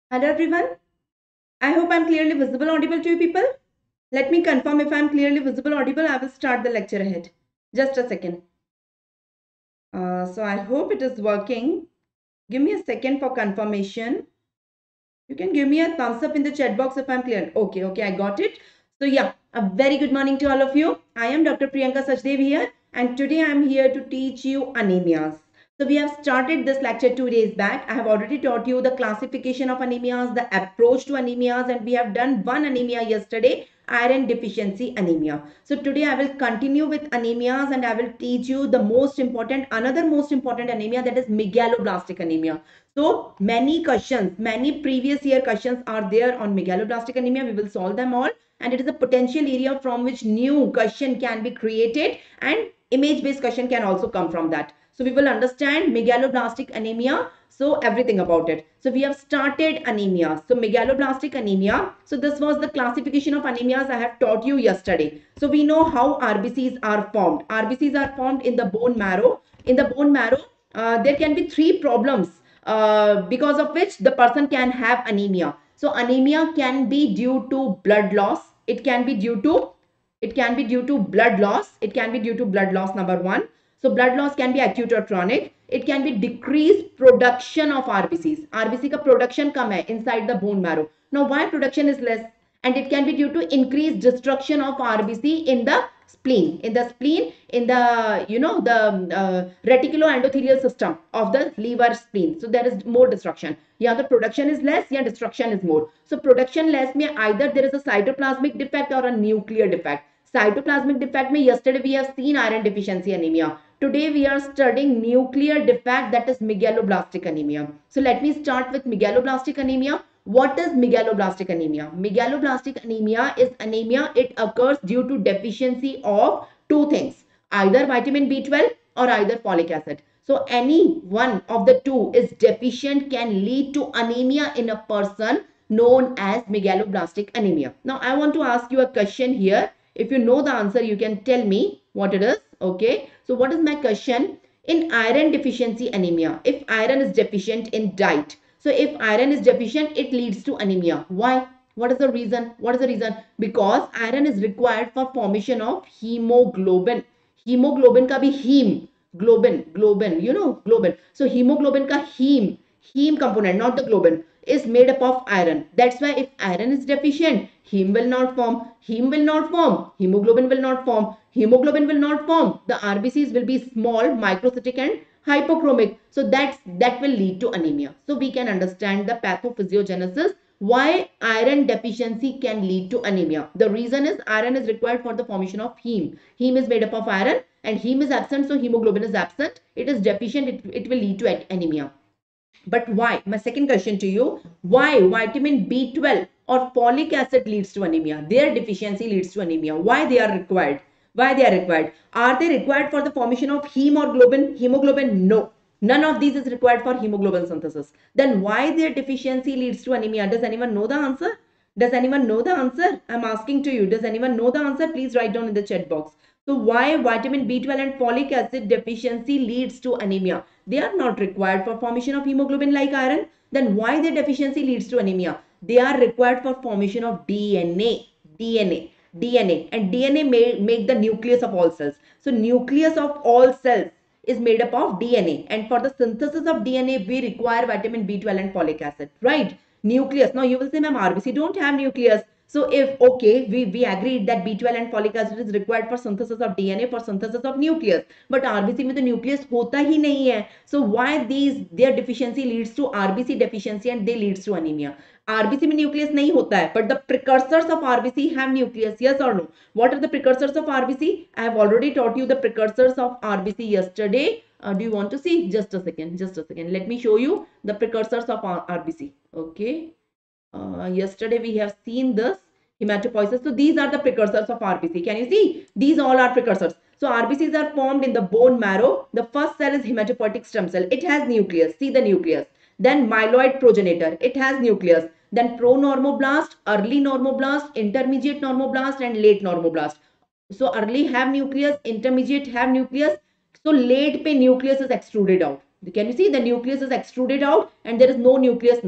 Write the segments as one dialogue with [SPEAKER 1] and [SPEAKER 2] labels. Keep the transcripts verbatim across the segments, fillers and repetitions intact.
[SPEAKER 1] Hello everyone. I hope I'm clearly visible, audible to you people. Let me confirm if I'm clearly visible, audible. I will start the lecture ahead. Just a second. Uh, so I hope it is working. Give me a second for confirmation. You can give me a thumbs up in the chat box if I'm clear. Okay, okay, I got it. So yeah, a very good morning to all of you. I am Doctor Priyanka Sachdev here, and today I'm here to teach you anemias. So we have started this lecture two days back. I have already taught you the classification of anemias, the approach to anemias, and we have done one anemia yesterday, iron deficiency anemia. So today I will continue with anemias and I will teach you the most important, another most important anemia, that is megaloblastic anemia. So many questions, many previous year questions are there on megaloblastic anemia. We will solve them all, and it is a potential area from which new question can be created and image based question can also come from that. So we will understand megaloblastic anemia. So everything about it. So we have started anemia. So megaloblastic anemia. So this was the classification of anemias I have taught you yesterday. So we know how R B Cs are formed. R B Cs are formed in the bone marrow. In the bone marrow, uh, there can be three problems uh, because of which the person can have anemia. So anemia can be due to blood loss. It can be due to it can be due to blood loss. It can be due to blood loss, number one. So blood loss can be acute or chronic. It can be decreased production of R B Cs. R B C का production कम है inside the bone marrow. Now why production is less? And it can be due to increased destruction of R B C in the spleen, in the spleen, in the, you know, the uh, reticuloendothelial system of the liver spleen. So there is more destruction. Yeah, the production is less, yeah, destruction is more. So production less means either there is a cytoplasmic defect or a nuclear defect. Cytoplasmic defect means yesterday we have seen iron deficiency anemia. Today we are studying nuclear defect, that is megaloblastic anemia. So let me start with megaloblastic anemia. What is megaloblastic anemia? Megaloblastic anemia is anemia. It occurs due to deficiency of two things, either vitamin B twelve or either folic acid. So any one of the two is deficient can lead to anemia in a person known as megaloblastic anemia. Now I want to ask you a question here. If you know the answer, you can tell me what it is. Okay. So what is my question? In iron deficiency anemia, if iron is deficient in diet, so if iron is deficient, it leads to anemia. Why? What is the reason? What is the reason? Because iron is required for formation of hemoglobin. Hemoglobin ka bhi heme, globin, globin, you know, globin. So hemoglobin ka heme, heme component, not the globin, is made up of iron. That's why if iron is deficient, heme will not form, heme will not form, hemoglobin will not form, hemoglobin will not form. The R B Cs will be small, microcytic and hypochromic. So that's that will lead to anemia. So we can understand the pathophysiogenesis why iron deficiency can lead to anemia. The reason is iron is required for the formation of heme. Heme is made up of iron and heme is absent, so hemoglobin is absent. It is deficient, it, it will lead to anemia. But why? My second question to you, why vitamin B twelve or folic acid leads to anemia? Their deficiency leads to anemia. Why they are required? Why they are required? Are they required for the formation of heme or globin? Hemoglobin? No. None of these is required for hemoglobin synthesis. Then why their deficiency leads to anemia? Does anyone know the answer? Does anyone know the answer? I'm asking to you. Does anyone know the answer? Please write down in the chat box. So why vitamin B twelve and folic acid deficiency leads to anemia? They are not required for formation of hemoglobin like iron. Then why their deficiency leads to anemia? They are required for formation of D N A. D N A. D N A. And D N A may make the nucleus of all cells. So nucleus of all cells is made up of D N A. And for the synthesis of D N A, we require vitamin B twelve and folic acid. Right? Nucleus. Now you will say, ma'am, R B C don't have nucleus. So if, okay, we, we agreed that B twelve and folic acid is required for synthesis of D N A, for synthesis of nucleus. But R B C में तो nucleus होता ही नहीं है. So why these, their deficiency leads to R B C deficiency and they leads to anemia. R B C में nucleus नहीं होता है, but the precursors of R B C have nucleus, yes or no? What are the precursors of R B C? I have already taught you the precursors of R B C yesterday. Uh, do you want to see? Just a second, just a second. Let me show you the precursors of R B C. Okay. Uh, yesterday we have seen this hematopoiesis. So these are the precursors of R B C. Can you see? These all are precursors. So R B Cs are formed in the bone marrow. The first cell is hematopoietic stem cell. It has nucleus. See the nucleus. Then myeloid progenitor. It has nucleus. Then pro-normoblast, early normoblast, intermediate normoblast and late normoblast. So early have nucleus, intermediate have nucleus. So late pe nucleus is extruded out. Can you see the nucleus is extruded out and there is no nucleus now.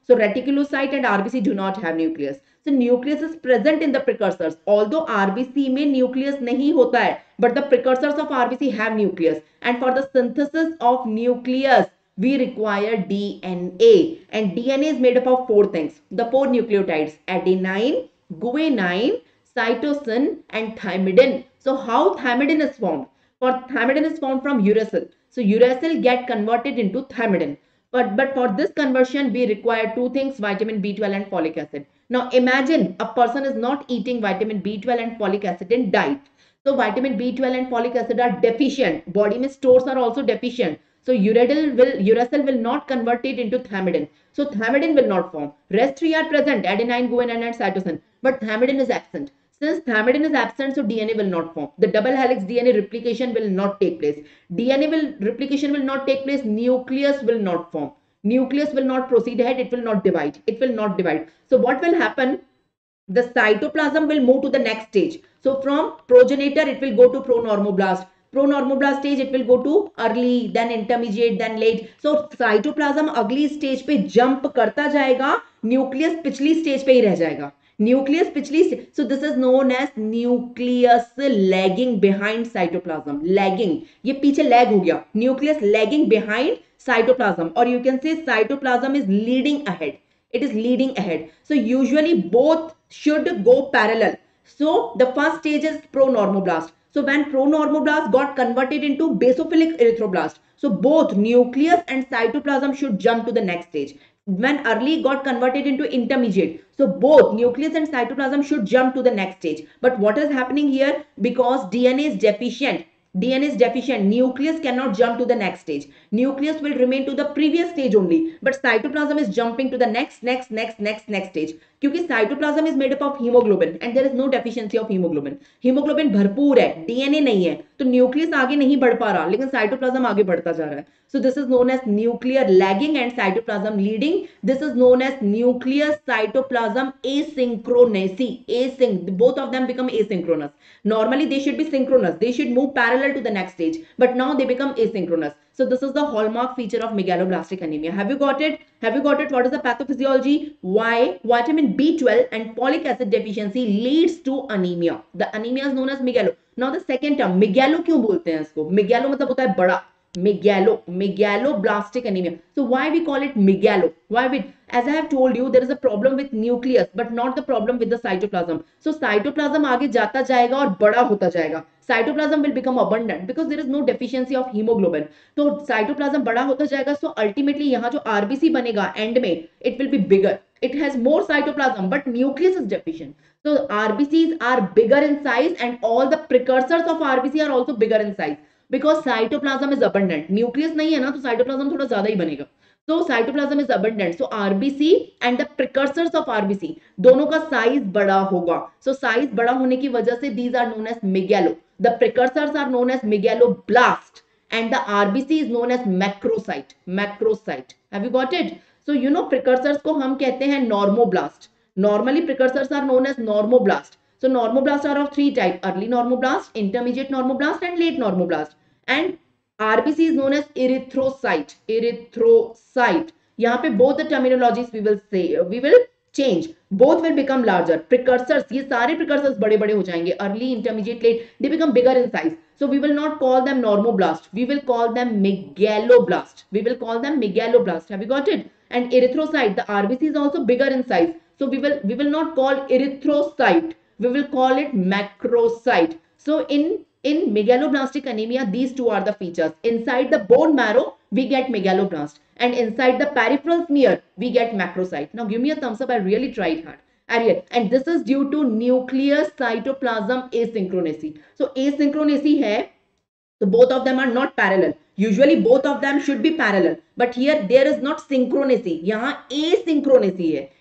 [SPEAKER 1] So reticulocyte and R B C do not have nucleus. So nucleus is present in the precursors. Although R B C में nucleus नहीं होता है, but the precursors of R B C have nucleus. And for the synthesis of nucleus, we require D N A. And D N A is made up of four things. The four nucleotides: adenine, guanine, cytosine, and thymidine. So how thymidine is formed? For thymidine is formed from uracil. So uracil get converted into thymidine. But, but for this conversion, we require two things: vitamin B twelve and folic acid. Now imagine a person is not eating vitamin B twelve and folic acid in diet. So vitamin B twelve and folic acid are deficient. Body में stores are also deficient. So uracil will, uracil will not convert it into thymidine. So thymidine will not form. Rest three are present: adenine, guanine, and cytosine. But thymidine is absent. Since thymidine is absent, so D N A will not form. The double helix D N A replication will not take place. D N A will replication will not take place. Nucleus will not form. Nucleus will not proceed ahead. It will not divide. It will not divide. So what will happen? The cytoplasm will move to the next stage. So from progenitor, it will go to pronormoblast. Pronormoblast stage, it will go to early, then intermediate, then late. So cytoplasm अगली stage पे jump करता जाएगा, nucleus पिछली stage पे ही रह जाएगा. Nucleus पिछली, so this is known as nucleus lagging behind cytoplasm. Lagging, ये पीछे lag हो गया. Nucleus lagging behind cytoplasm, or you can say cytoplasm is leading ahead. It is leading ahead. So usually both should go parallel. So the first stage is pronormoblast. So when pronormoblast got converted into basophilic erythroblast, so both nucleus and cytoplasm should jump to the next stage. When early got converted into intermediate, so both nucleus and cytoplasm should jump to the next stage. But what is happening here? Because D N A is deficient, D N A is deficient, nucleus cannot jump to the next stage. Nucleus will remain to the previous stage only, but cytoplasm is jumping to the next, next, next, next, next stage. क्योंकि cytoplasm is made up of hemoglobin and there is no deficiency of hemoglobin. Hemoglobin भरपूर है, D N A नहीं है, तो nucleus आगे नहीं बढ़ पा रहा, लेकिन cytoplasm आगे बढ़ता जा रहा है. So this is known as nuclear lagging and cytoplasm leading. This is known as nucleus cytoplasm asynchronicity. Async, both of them become asynchronous. Normally they should be synchronous. They should move parallel to the next stage, but now they become asynchronous. So this is the hallmark feature of megaloblastic anemia. Have you got it? Have you got it? What is the pathophysiology? Why vitamin B twelve and folic acid deficiency leads to anemia. The anemia is known as megalo. Now the second term, megalo क्यों बोलते हैं इसको? Megalo मतलब होता है बड़ा. Megalo, megaloblastic anemia. So why we call it megalo? Why we, as I have told you, there is a problem with nucleus, but not the problem with the cytoplasm. So cytoplasm आगे जाता जाएगा और बड़ा होता जाएगा. Cytoplasm will become abundant because there is no deficiency of hemoglobin. तो cytoplasm बड़ा होता जाएगा. So ultimately यहाँ जो R B C बनेगा end में, it will be bigger. It has more cytoplasm, but nucleus is deficient. So R B Cs are bigger in size, and all the precursors of R B C are also bigger in size. Because cytoplasm is abundant. Nucleus नहीं है ना, तो cytoplasm थोड़ा ज्यादा ही बनेगा. So cytoplasm is abundant. So R B C and the precursors of R B C दोनों का size बड़ा होगा. So size बड़ा होने की वजह से these are known as megalo. The precursors are known as megaloblast and the R B C is known as macrocyte. Macrocyte. Have you got it? So you know precursors को हम कहते हैं normoblast. Normally precursors are known as normoblast. So normoblasts are of three types: early normoblast, intermediate normoblast, and late normoblast. And R B C is known as erythrocyte. Erythrocyte. यहाँ पे both the terminologies we will say, we will change. Both will become larger. Precursors, ये सारे precursors बड़े बड़े हो जाएंगे. Early, intermediate, late, they become bigger in size. So we will not call them normoblast. We will call them megaloblast. We will call them megaloblast. Have you got it? And erythrocyte, the R B C is also bigger in size. So we will we will not call erythrocyte. We will call it macrocyte. So in, in megaloblastic anemia, these two are the features. Inside the bone marrow, we get megaloblast. And inside the peripheral smear, we get macrocyte. Now give me a thumbs up. I really tried hard. Ariel. And this is due to nucleus cytoplasm asynchronicity. So asynchronicity hai. So both of them are not parallel. Usually both of them should be parallel. But here there is not synchronicity. यहाँ asynchronicity है.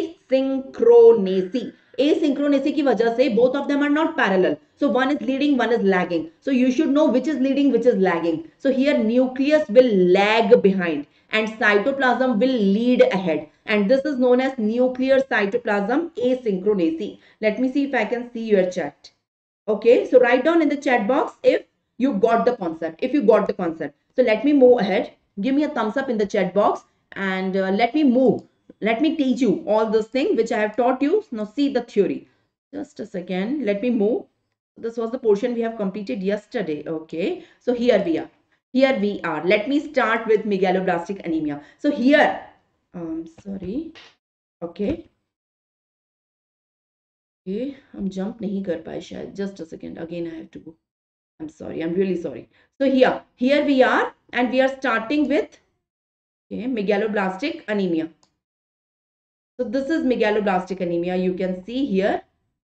[SPEAKER 1] Asynchronicity. Asynchronicity की वजह से both of them are not parallel. So one is leading, one is lagging. So you should know which is leading, which is lagging. So here nucleus will lag behind and cytoplasm will lead ahead. And this is known as nuclear cytoplasm asynchronicity. Let me see if I can see your chat. Okay, so write down in the chat box if you got the concept. If you got the concept. So let me move ahead. Give me a thumbs up in the chat box and uh, let me move. let me teach you all those things which I have taught you. Now see the theory. Just a second. Let me move. This was the portion we have completed yesterday. Okay. So here we are. Here we are. Let me start with megaloblastic anemia. So here, um, sorry. Okay. Okay. हम jump नहीं कर पाए शायद. Just a second. Again, I have to go. I'm sorry. I'm really sorry. So here, here we are, and we are starting with okay, megaloblastic anemia. So this is megaloblastic anemia. You can see here.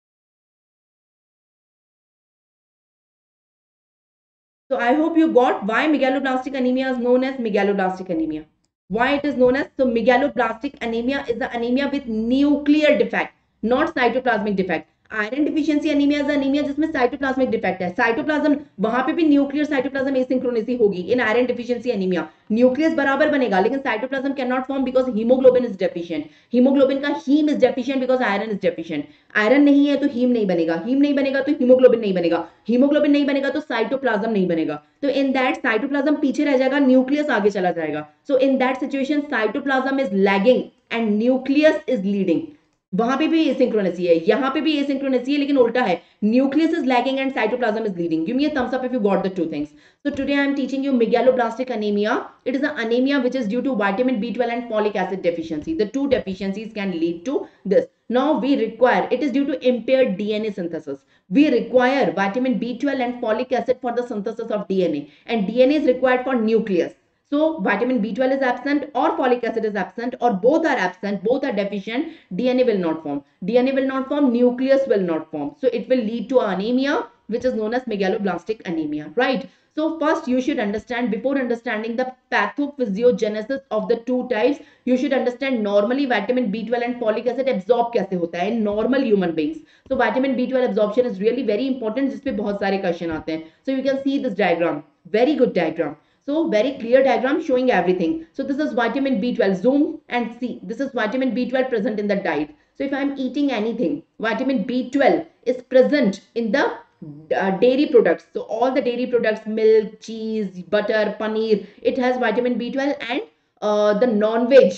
[SPEAKER 1] So I hope you got why megaloblastic anemia is known as megaloblastic anemia. Why it is known as, so megaloblastic anemia is the anemia with nuclear defect, not cytoplasmic defect. Iron deficiency anaemia is anaemia जिसमें cytoplasmic defect है. Cytoplasm वहां पे भी nuclear cytoplasm asynchrony होगी in iron deficiency anaemia. Nucleus बराबर बनेगा लेकिन cytoplasm can not form because haemoglobin is deficient. Haemoglobin का haem is deficient because iron is deficient. Iron नहीं है तो हीम नहीं बनेगा, हीम नहीं बनेगा तो हीमोग्लोबिन नहीं बनेगा, हीमोग्लोबिन नहीं बनेगा तो साइटोप्लाज्म नहीं बनेगा. तो इन दैट साइटोप्लाज्म पीछे रह जाएगा, न्यूक्लियस आगे चला जाएगा. So in that situation cytoplasm is lagging and nucleus is leading. वहां पे भी एसिंक्रोनेसी है, यहां पे भी एसिंक्रोनेसी है लेकिन उल्टा है. Nucleus is lagging and cytoplasm is leading. Give me a thumbs up if you got the two things. So today I am teaching you megaloblastic anemia. It is an anemia which is due to vitamin B twelve and folic acid deficiency. The two deficiencies can lead to this. Now we require, it is due to impaired D N A synthesis. We require vitamin B twelve and folic acid for the synthesis of D N A, and D N A is required for nucleus. So vitamin B twelve is absent or folic acid is absent or both are absent, both are deficient, D N A will not form. D N A will not form, nucleus will not form. So it will lead to anemia which is known as megaloblastic anemia, right? So first you should understand, before understanding the pathophysiogenesis of the two types, you should understand normally vitamin B twelve and folic acid absorb कैसे होता है in normal human beings. So vitamin B twelve absorption is really very important जिस पे बहुत सारे question आते हैं. So you can see this diagram, very good diagram. So very clear diagram showing everything. So this is vitamin B twelve, zoom and see. This is vitamin B twelve present in the diet. So if I am eating anything, vitamin B twelve is present in the uh, dairy products. So all the dairy products, milk, cheese, butter, paneer, it has vitamin B twelve, and uh, the non-veg,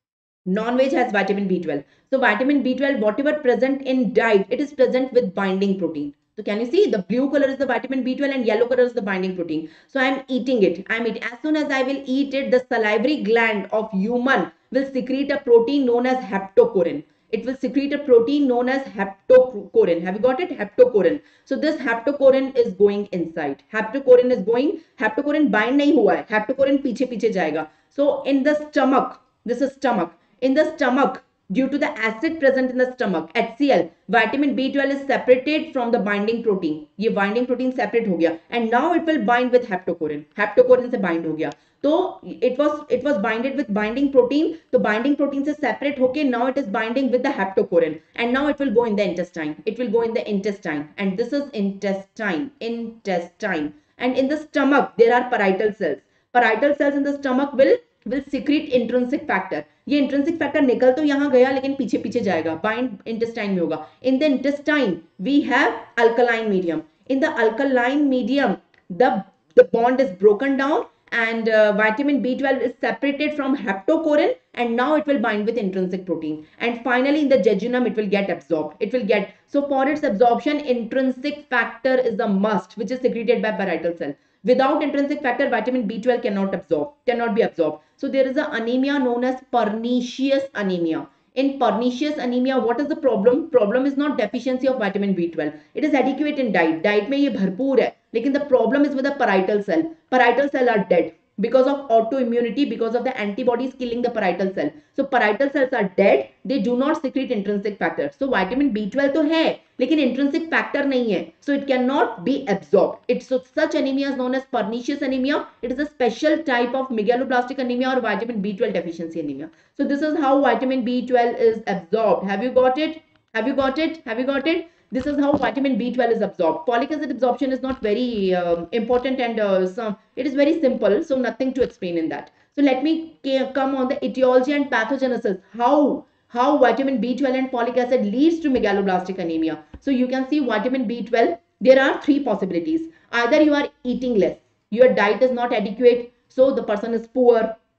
[SPEAKER 1] non-veg has vitamin B twelve. So vitamin B twelve, whatever present in diet, it is present with binding protein. So can you see the blue color is the vitamin B twelve and yellow color is the binding protein. So I am eating it. I am eating. As soon as I will eat it, the salivary gland of human will secrete a protein known as haptocorin. It will secrete a protein known as haptocorin. Have you got it? Haptocorin. So this haptocorin is going inside. Haptocorin is going. Haptocorin bind नहीं हुआ है. Haptocorin पीछे पीछे जाएगा. So in the stomach, this is stomach. In the stomach, due to the acid present in the stomach, H C l, vitamin B twelve is separated from the binding protein. ये binding protein separate हो गया, and now it will bind with haptocorin. Haptocorin से bind हो गया. तो it was it was binded with binding protein. तो binding protein से separate होके now it is binding with the haptocorin, and now it will go in the intestine. It will go in the intestine, and this is intestine. Intestine. And in the stomach there are parietal cells. Parietal cells in the stomach will will secrete intrinsic factor. ये intrinsic factor निकल तो यहाँ गया लेकिन पीछे पीछे जाएगा. Bind intestine में होगा. In the intestine we have alkaline medium. In the alkaline medium the the bond is broken down, and uh, vitamin B twelve is separated from haptocorin, and now it will bind with intrinsic protein, and finally in the jejunum it will get absorbed. It will get, so for its absorption intrinsic factor is a must, which is secreted by parietal cell. Without intrinsic factor vitamin B twelve cannot absorb, cannot be absorbed. So there is an anemia known as pernicious anemia. In pernicious anemia, what is the problem? Problem is not deficiency of vitamin B twelve. It is adequate in diet. Diet में ये भरपूर है, लेकिन the problem is with the parietal cell. Parietal cell are dead because of autoimmunity, because of the antibodies killing the parietal cell. So parietal cells are dead. They do not secrete intrinsic factor. So vitamin B twelve तो है, लेकिन intrinsic factor नहीं है. So it cannot be absorbed. It's so such anemia is known as pernicious anemia. It is a special type of megaloblastic anemia or vitamin B twelve deficiency anemia. So this is how vitamin B twelve is absorbed. Have you got it? Have you got it? Have you got it? This is how vitamin B twelve is absorbed. Folic acid absorption is not very uh, important, and uh, some, it is very simple. So nothing to explain in that. So let me come on the etiology and pathogenesis. How how vitamin B twelve and folic acid leads to megaloblastic anemia. So you can see vitamin B twelve. There are three possibilities. Either you are eating less, your diet is not adequate, so the person is poor,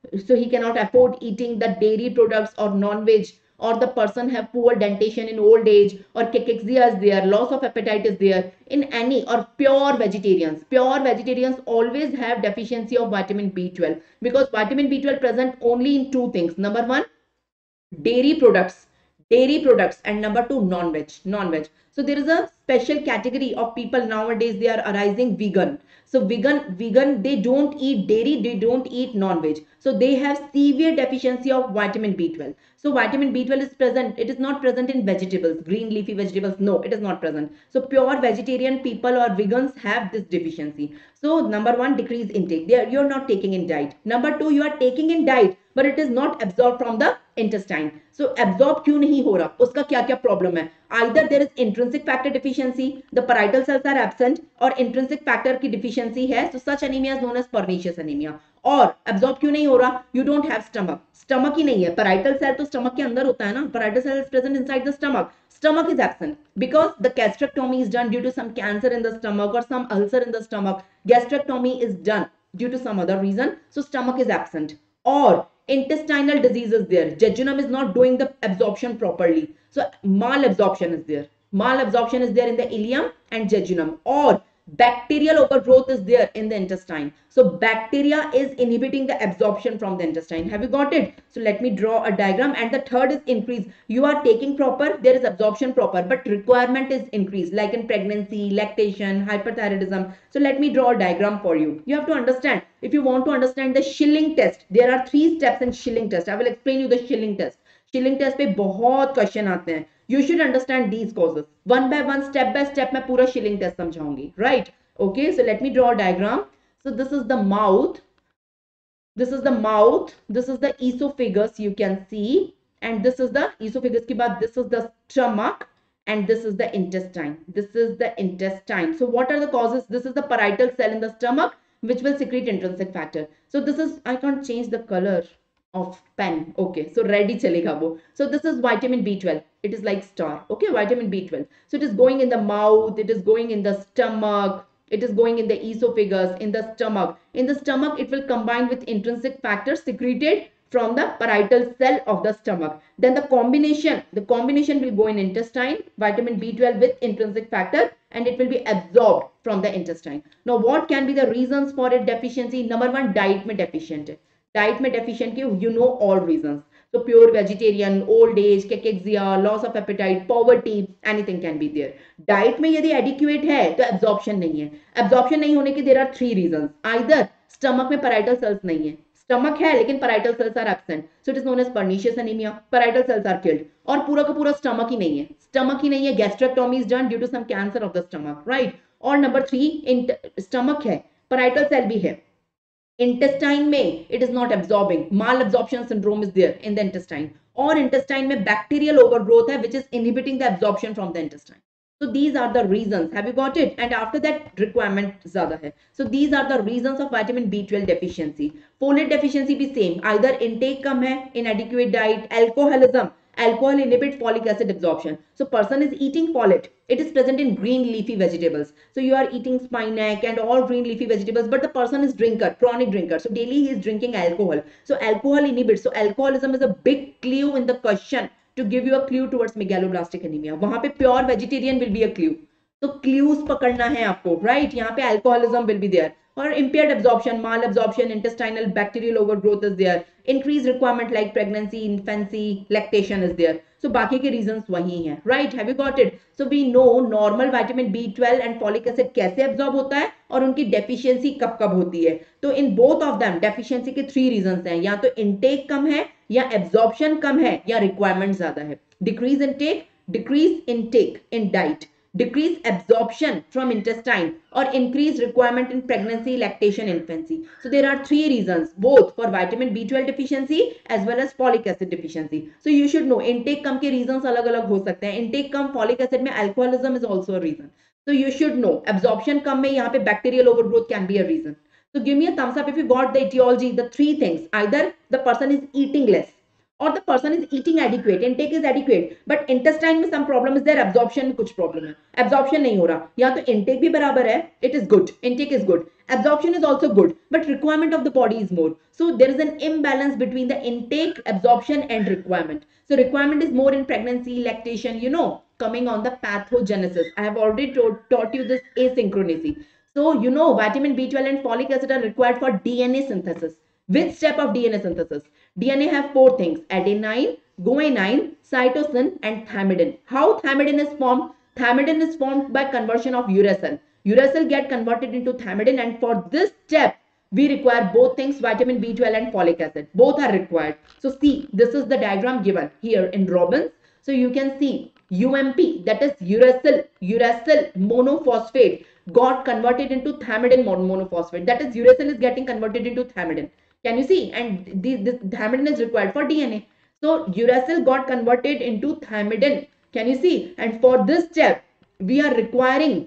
[SPEAKER 1] so he cannot afford eating the dairy products or non-veg, or the person have poor dentition in old age, or cachexia is there, loss of appetite is there in any, or pure vegetarians. Pure vegetarians always have deficiency of vitamin B twelve, because vitamin B twelve present only in two things. Number one, dairy products, dairy products, and number two, non-veg, non-veg. So there is a special category of people nowadays, they are arising vegan. So vegan, vegan, they don't eat dairy, they don't eat non-veg. So they have severe deficiency of vitamin B twelve. So vitamin B twelve is present. It is not present in vegetables, green leafy vegetables. No, it is not present. So pure vegetarian people or vegans have this deficiency. So number one, decrease intake. They are, you're not taking in diet. Number two, you are taking in diet, but it is not absorbed from the intestine. So absorb क्यों नहीं हो रहा, उसका क्या क्या problem है? Either there is intrinsic factor deficiency, the parietal cells are absent, और intrinsic factor की deficiency है, so such anemia is known as pernicious anemia. और absorb क्यों नहीं हो रहा? You don't have stomach, stomach ही नहीं है. Parietal cell तो stomach के अंदर होता है ना, parietal cell is present inside the stomach. Stomach is absent because the gastrectomy is done due to some cancer in the stomach or some ulcer in the stomach. Gastrectomy is done due to some other reason, so stomach is absent. Or intestinal disease is there, jejunum is not doing the absorption properly, so malabsorption is there, malabsorption is there in the ileum and jejunum. Or bacterial overgrowth is there in the intestine, so bacteria is inhibiting the absorption from the intestine. Have you got it? So let me draw a diagram. And the third is increase. You are taking proper, there is absorption proper, but requirement is increased, like in pregnancy, lactation, hyperthyroidism. So let me draw a diagram for you. You have to understand, if you want to understand the Schilling test, there are three steps in Schilling test. I will explain you the Schilling test. Schilling test पे बहुत question आते हैं. You should understand these causes. One by one, step by step, मैं पूरा Schilling test समझाऊंगी. Right? Okay. So let me draw a diagram. So this is the mouth. This is the mouth. This is the esophagus. You can see. And this is the esophagus के बाद this is the stomach. And this is the intestine. This is the intestine. So what are the causes? This is the parietal cell in the stomach, which will secrete intrinsic factor. So this is, I can't change the color of pen. Okay, so red hi chalega wo. So this is vitamin B twelve. It is like star. Okay, vitamin B twelve. So it is going in the mouth, it is going in the stomach, it is going in the esophagus, in the stomach. In the stomach, it will combine with intrinsic factors secreted from the parietal cell of the stomach. Then the combination, the combination will go in intestine, vitamin B twelve with intrinsic factor, and it will be absorbed from the intestine. Now, what can be the reasons for a deficiency? Number one, diet में deficient है. Diet में deficient की, you know all reasons. So pure vegetarian, old age, cachexia, loss of appetite, poverty, anything can be there. Diet में यदि adequate है तो absorption नहीं है. Absorption नहीं होने के there are three reasons. Either stomach में parietal cells नहीं है. Stomach है लेकिन parietal cells are absent. So it is known as pernicious anemia. Parietal cells are killed. और पूरा का पूरा stomach ही नहीं है. Stomach ही नहीं है. Gastrectomy is done due to some cancer of the stomach, right? और number three, in stomach है, parietal cell भी है. Intestine में it is not absorbing, malabsorption syndrome is there in the intestine. Or intestine में bacterial overgrowth है which is inhibiting the absorption from the intestine. So these are the reasons. Have you got it? And after that, requirement ज़्यादा है. So these are the reasons of vitamin B twelve deficiency. Folate deficiency भी same. Either intake कम है, inadequate diet, alcoholism. Alcohol inhibits folic acid absorption. So person is eating folate. It is present in green leafy vegetables. So you are eating spinach and all green leafy vegetables, but the person is drinker, chronic drinker. So daily he is drinking alcohol. So alcohol inhibits. So alcoholism is a big clue in the question to give you a clue towards megaloblastic anemia. वहां पे pure vegetarian will be a clue. तो clues पकड़ना है आपको, right? यहाँ पे alcoholism will be there. Or impaired absorption, malabsorption, intestinal bacterial overgrowth is there. Increased requirement like pregnancy, infancy, lactation is there. So बाकी के reasons वही हैं, right? Have you got it? So we know normal vitamin B twelve and folic acid कैसे absorb होता है और उनकी deficiency कब कब होती है. तो in both of them deficiency के three reasons हैं. या तो intake कम है, या absorption कम है, या requirement ज़्यादा है. Decrease intake, decrease intake in diet. Decrease absorption from intestine, or increase requirement in pregnancy, lactation, infancy. So there are three reasons both for vitamin B twelve deficiency as well as folic acid deficiency. So you should know intake कम के reasons अलग अलग हो सकते हैं. Intake कम folic acid में alcoholism is also a reason. So you should know absorption कम में यहाँ पे bacterial overgrowth can be a reason. So give me a thumbs up if you got the etiology, the three things. Either the person is eating less, or the person is eating adequate, intake is adequate, but intestine में some problem is there, absorption में कुछ problem है, absorption नहीं हो रहा, या तो intake भी बराबर है, it is good, intake is good, absorption is also good, but requirement of the body is more. So there is an imbalance between the intake, absorption and requirement. So requirement is more in pregnancy, lactation, you know, coming on the pathogenesis. I have already taught, taught you this asynchronicity. So you know vitamin B twelve and folic acid are required for D N A synthesis. Which step of D N A synthesis? D N A have four things: adenine, guanine, cytosine, and thymidine. How thymidine is formed? Thymidine is formed by conversion of uracil. Uracil get converted into thymidine, and for this step, we require both things, vitamin B twelve and folic acid. Both are required. So see, this is the diagram given here in Robbins. So you can see U M P, that is uracil, uracil monophosphate got converted into thymidine monophosphate. That is uracil is getting converted into thymidine. Can you see? And this, this thymidine is required for D N A. So uracil got converted into thymidine. Can you see? And for this step, we are requiring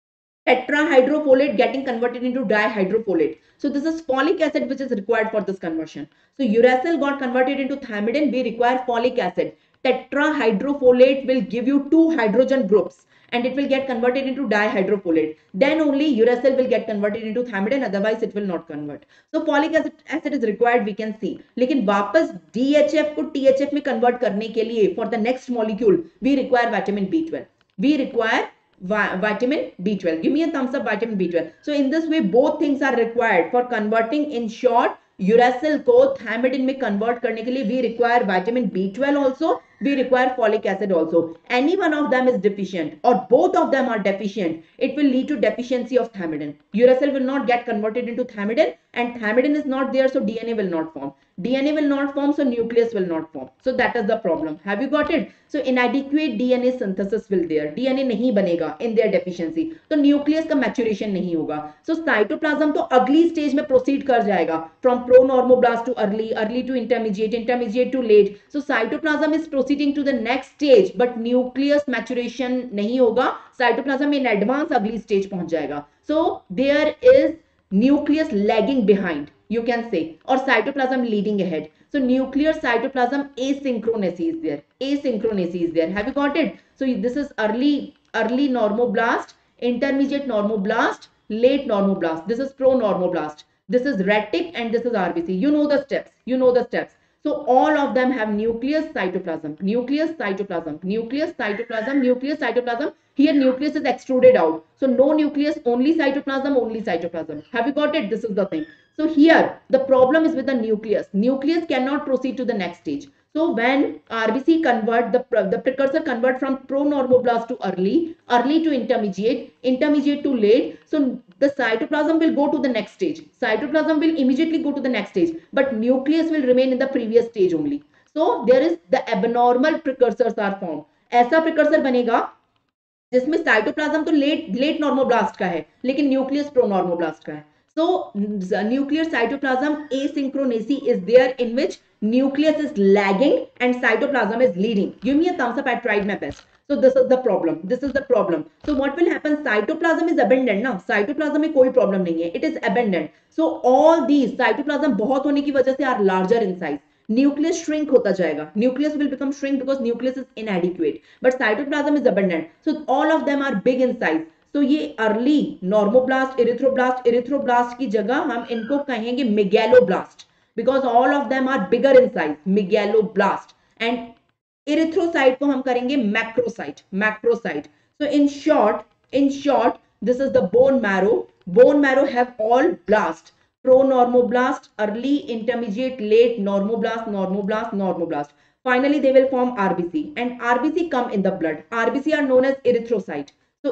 [SPEAKER 1] tetrahydrofolate getting converted into dihydrofolate. So this is folic acid which is required for this conversion. So uracil got converted into thymidine. We require folic acid. Tetrahydrofolate will give you two hydrogen groups and it will get converted into dihydrofolate. Then only uracil will get converted into thymidine, otherwise it will not convert. So folic acid, acid is required, we can see. लेकिन वापस D H F को T H F में convert करने के लिए for the next molecule we require vitamin B twelve. We require vitamin B twelve. Give me a thumbs up, vitamin B twelve. So in this way both things are required for converting. In short, uracil को thymidine में convert करने के लिए we require vitamin B twelve also, we require folic acid also. Any one of them is deficient or both of them are deficient, it will lead to deficiency of thymidine. Uracil will not get converted into thymidine and thymidine is not there, so D N A will not form. D N A will not form, so nucleus will not form. So that is the problem. Have you got it? So inadequate D N A synthesis will there. D N A नहीं बनेगा in their deficiency. तो nucleus का maturation नहीं होगा. So cytoplasm तो अगली stage में proceed कर जाएगा from pro-normoblast to early, early to intermediate, intermediate to late. So cytoplasm is proceeding to the next stage, but nucleus maturation नहीं होगा. Cytoplasm in advance अगली stage पहुंच जाएगा. So there is nucleus lagging behind, you can say, or cytoplasm leading ahead. So nuclear cytoplasm asynchronicity is there. Asynchronicity is there. Have you got it? So this is early, early normoblast, intermediate normoblast, late normoblast. This is pro-normoblast. This is retic and this is R B C. You know the steps. You know the steps. So all of them have nucleus cytoplasm, nucleus cytoplasm, nucleus cytoplasm, nucleus cytoplasm. Here nucleus is extruded out. So no nucleus, only cytoplasm, only cytoplasm. Have you got it? This is the thing. So here the problem is with the nucleus. Nucleus cannot proceed to the next stage. So when R B C convert, the, the precursor convert from pro-normoblast to early, early to intermediate, intermediate to late. So the cytoplasm will go to the next stage. Cytoplasm will immediately go to the next stage, but nucleus will remain in the previous stage only. So there is the abnormal precursors are formed. ऐसा precursor बनेगा जिसमें cytoplasm तो late late normoblast का है लेकिन nucleus pro normoblast का है. So nuclear cytoplasm asynchronicity is there in which nucleus is lagging and cytoplasm is leading. Give me a thumbs up. I tried my best. So this is the problem. This is the problem. So what will happen? Cytoplasm is abundant ना. Cytoplasm में कोई problem नहीं है. It is abundant. So all these cytoplasm बहुत होने की वजह से are larger in size. Nucleus shrink होता जाएगा. Nucleus will become shrink because nucleus is inadequate. But cytoplasm is abundant. So all of them are big in size. तो ये early normoblast, erythroblast, erythroblast की जगह हम इनको कहेंगे megaloblast because all of them are bigger in size. Megaloblast and erythrocyte को हम करेंगे macrocyte. Macrocyte. So in short, in short this is the bone marrow. Bone marrow have all blast. Pro normoblast, early, intermediate, late, normoblast, normoblast, normoblast. Finally, they will form R B C, and R B C come in the blood. R B C are known as erythrocyte. So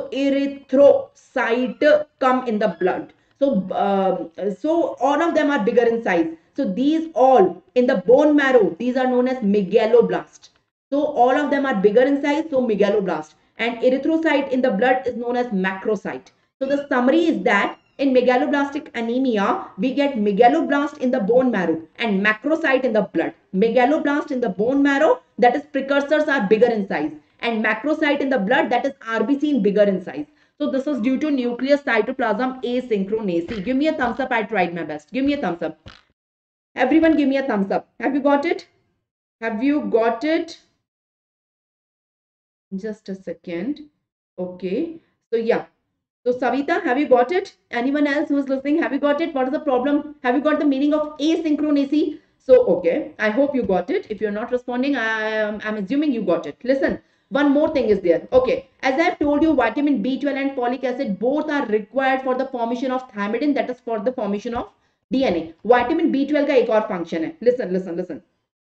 [SPEAKER 1] erythrocyte come in the blood. So, uh, so all of them are bigger in size. So these all in the bone marrow, these are known as megaloblast. So all of them are bigger in size. So megaloblast, and erythrocyte in the blood is known as macrocyte. So the summary is that in megaloblastic anemia, we get megaloblast in the bone marrow and macrocyte in the blood. Megaloblast in the bone marrow, that is precursors are bigger in size, and macrocyte in the blood, that is R B C in bigger in size. So this is due to nucleus cytoplasm asynchronicity. Give me a thumbs up. I tried my best. Give me a thumbs up. Everyone give me a thumbs up. Have you got it? Have you got it? Just a second. Okay. So yeah. So Savita, have you got it? Anyone else who is listening, have you got it? What is the problem? Have you got the meaning of asynchronicity? So okay, I hope you got it. If you're not responding, I am I'm assuming you got it. Listen, one more thing is there. Okay, as I've told you, vitamin B twelve and folic acid both are required for the formation of thymidine, that is for the formation of D N A. Vitamin B twelve का एक और function है. Listen, listen, listen.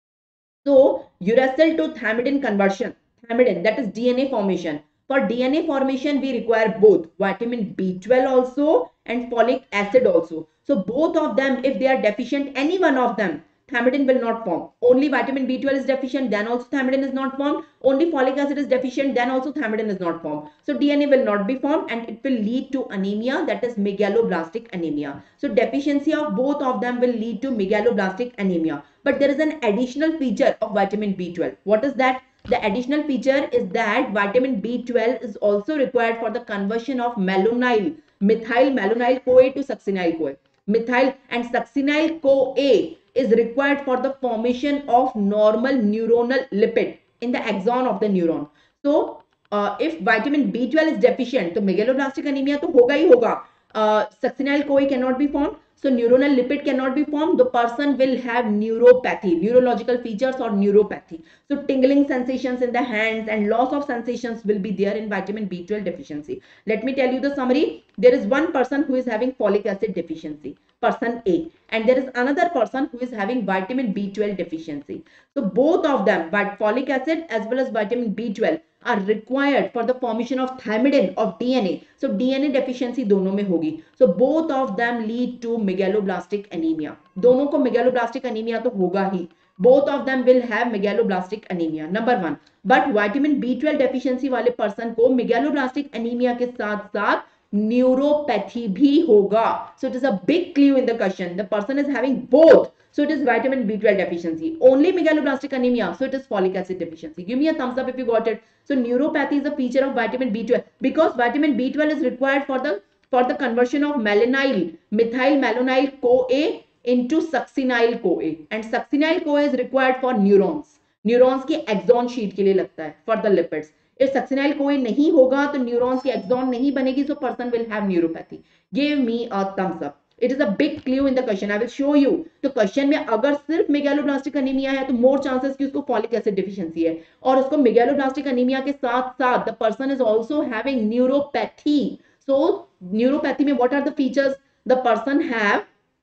[SPEAKER 1] So uracil to thymidine conversion, thymidine, that is D N A formation. For D N A formation, we require both vitamin B twelve also and folic acid also. So both of them, if they are deficient, any one of them, thymidine will not form. Only vitamin B twelve is deficient, then also thymidine is not formed. Only folic acid is deficient, then also thymidine is not formed. So D N A will not be formed and it will lead to anemia, that is megaloblastic anemia. So deficiency of both of them will lead to megaloblastic anemia. But there is an additional feature of vitamin B twelve. What is that? The additional feature is that vitamin B twelve is also required for the conversion of malonyl, methyl malonyl CoA to succinyl CoA. Methyl and succinyl CoA is required for the formation of normal neuronal lipid in the axon of the neuron. So, uh, if vitamin B twelve is deficient, तो megaloblastic anemia तो होगा ही होगा. Uh, succinyl CoA cannot be formed. So neuronal lipid cannot be formed. The person will have neuropathy, neurological features or neuropathy. So tingling sensations in the hands and loss of sensations will be there in vitamin B twelve deficiency. Let me tell you the summary. There is one person who is having folic acid deficiency, person A, and there is another person who is having vitamin B twelve deficiency. So both of them, but folic acid as well as vitamin B twelve, are required for the formation of thymidine of D N A. So D N A deficiency दोनों में होगी. So both of them lead to megaloblastic anemia. दोनों को megaloblastic anemia तो होगा ही. Both of them will have megaloblastic anemia. Number one. But vitamin B twelve deficiency वाले person को megaloblastic anemia के साथ साथ neuropathy भी होगा. So it is a big clue in the question. The person is having both. So it is vitamin B twelve deficiency. Only megaloblastic anemia. So it is folic acid deficiency. Give me a thumbs up if you got it. So neuropathy is a feature of vitamin B twelve because vitamin B twelve is required for the for the conversion of malonyl, methyl malonyl CoA into succinyl CoA, and succinyl CoA is required for neurons. Neurons की axon sheet के लिए लगता है for the lipids. If succinyl CoA नहीं होगा तो neurons की axon नहीं बनेगी, so person will have neuropathy. Give me a thumbs up. It is a big clue in the question. I will show you. तो क्वेश्चन में अगर सिर्फ मेगालोब्लास्टिक अनीमिया है तो मोर चांसेस कि उसको फॉलिक एसिड डिफिशिएंसी है, और उसको मेगालोब्लास्टिक अनीमिया के साथ साथ the person is also having neuropathy. So neuropathy में what are the features? The person have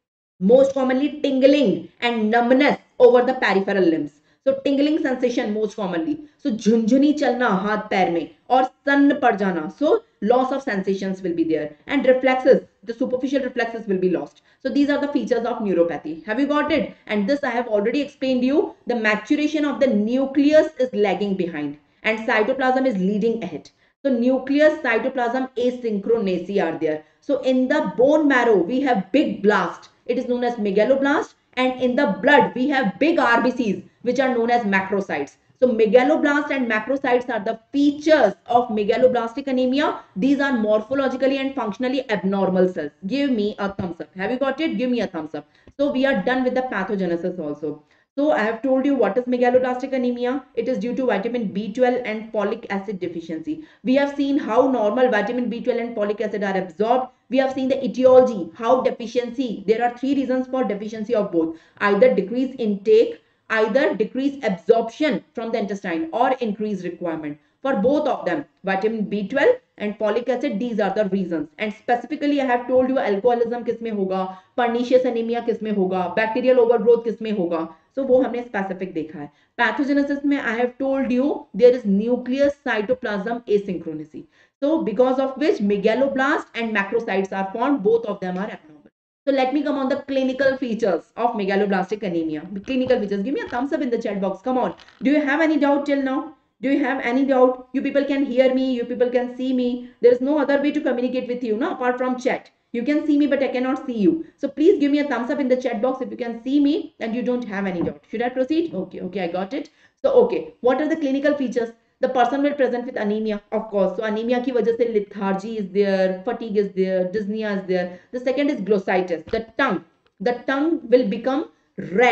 [SPEAKER 1] most commonly tingling and numbness over the peripheral limbs. So tingling sensation most commonly. So झुंझुनी चलना हाथ पैर में और सन्न पड़ जाना. So loss of sensations will be there, and reflexes, the superficial reflexes will be lost. So these are the features of neuropathy. Have you got it? And this I have already explained you. The maturation of the nucleus is lagging behind and cytoplasm is leading ahead. So nucleus, cytoplasm, asynchronacy are there. So in the bone marrow we have big blast. It is known as megaloblast, and in the blood we have big R B Cs which are known as macrocytes. So megaloblast and macrocytes are the features of megaloblastic anemia. These are morphologically and functionally abnormal cells. Give me a thumbs up. Have you got it? Give me a thumbs up. So we are done with the pathogenesis also. So I have told you what is megaloblastic anemia. It is due to vitamin B twelve and folic acid deficiency. We have seen how normal vitamin B twelve and folic acid are absorbed. We have seen the etiology, how deficiency. There are three reasons for deficiency of both. Either decreased intake, either decreased absorption from the intestine, or increased requirement. For both of them, vitamin B twelve and folic acid, these are the reasons. And specifically I have told you alcoholism किसमें होगा, pernicious anemia किसमें होगा, bacterial overgrowth किसमें होगा. So वो हमने specific देखा है. Pathogenesis में I have told you there is nucleus cytoplasm asynchronicity. So because of which megaloblast and macrocytes are formed, both of them are abnormal. So let me come on the clinical features of megaloblastic anemia. The clinical features. Give me a thumbs up in the chat box. Come on. Do you have any doubt till now? Do you have any doubt? You people can hear me. You people can see me. There is no other way to communicate with you, no, apart from chat. You can see me, but I cannot see you. So please give me a thumbs up in the chat box if you can see me and you don't have any doubt. Should I proceed? Okay, okay, I got it. So, okay, what are the clinical features? The person will present with anemia, of course. So, anemia ki wajah se lethargy is there, fatigue is there, dyspnea is there. The second is glossitis. The tongue. The tongue will become red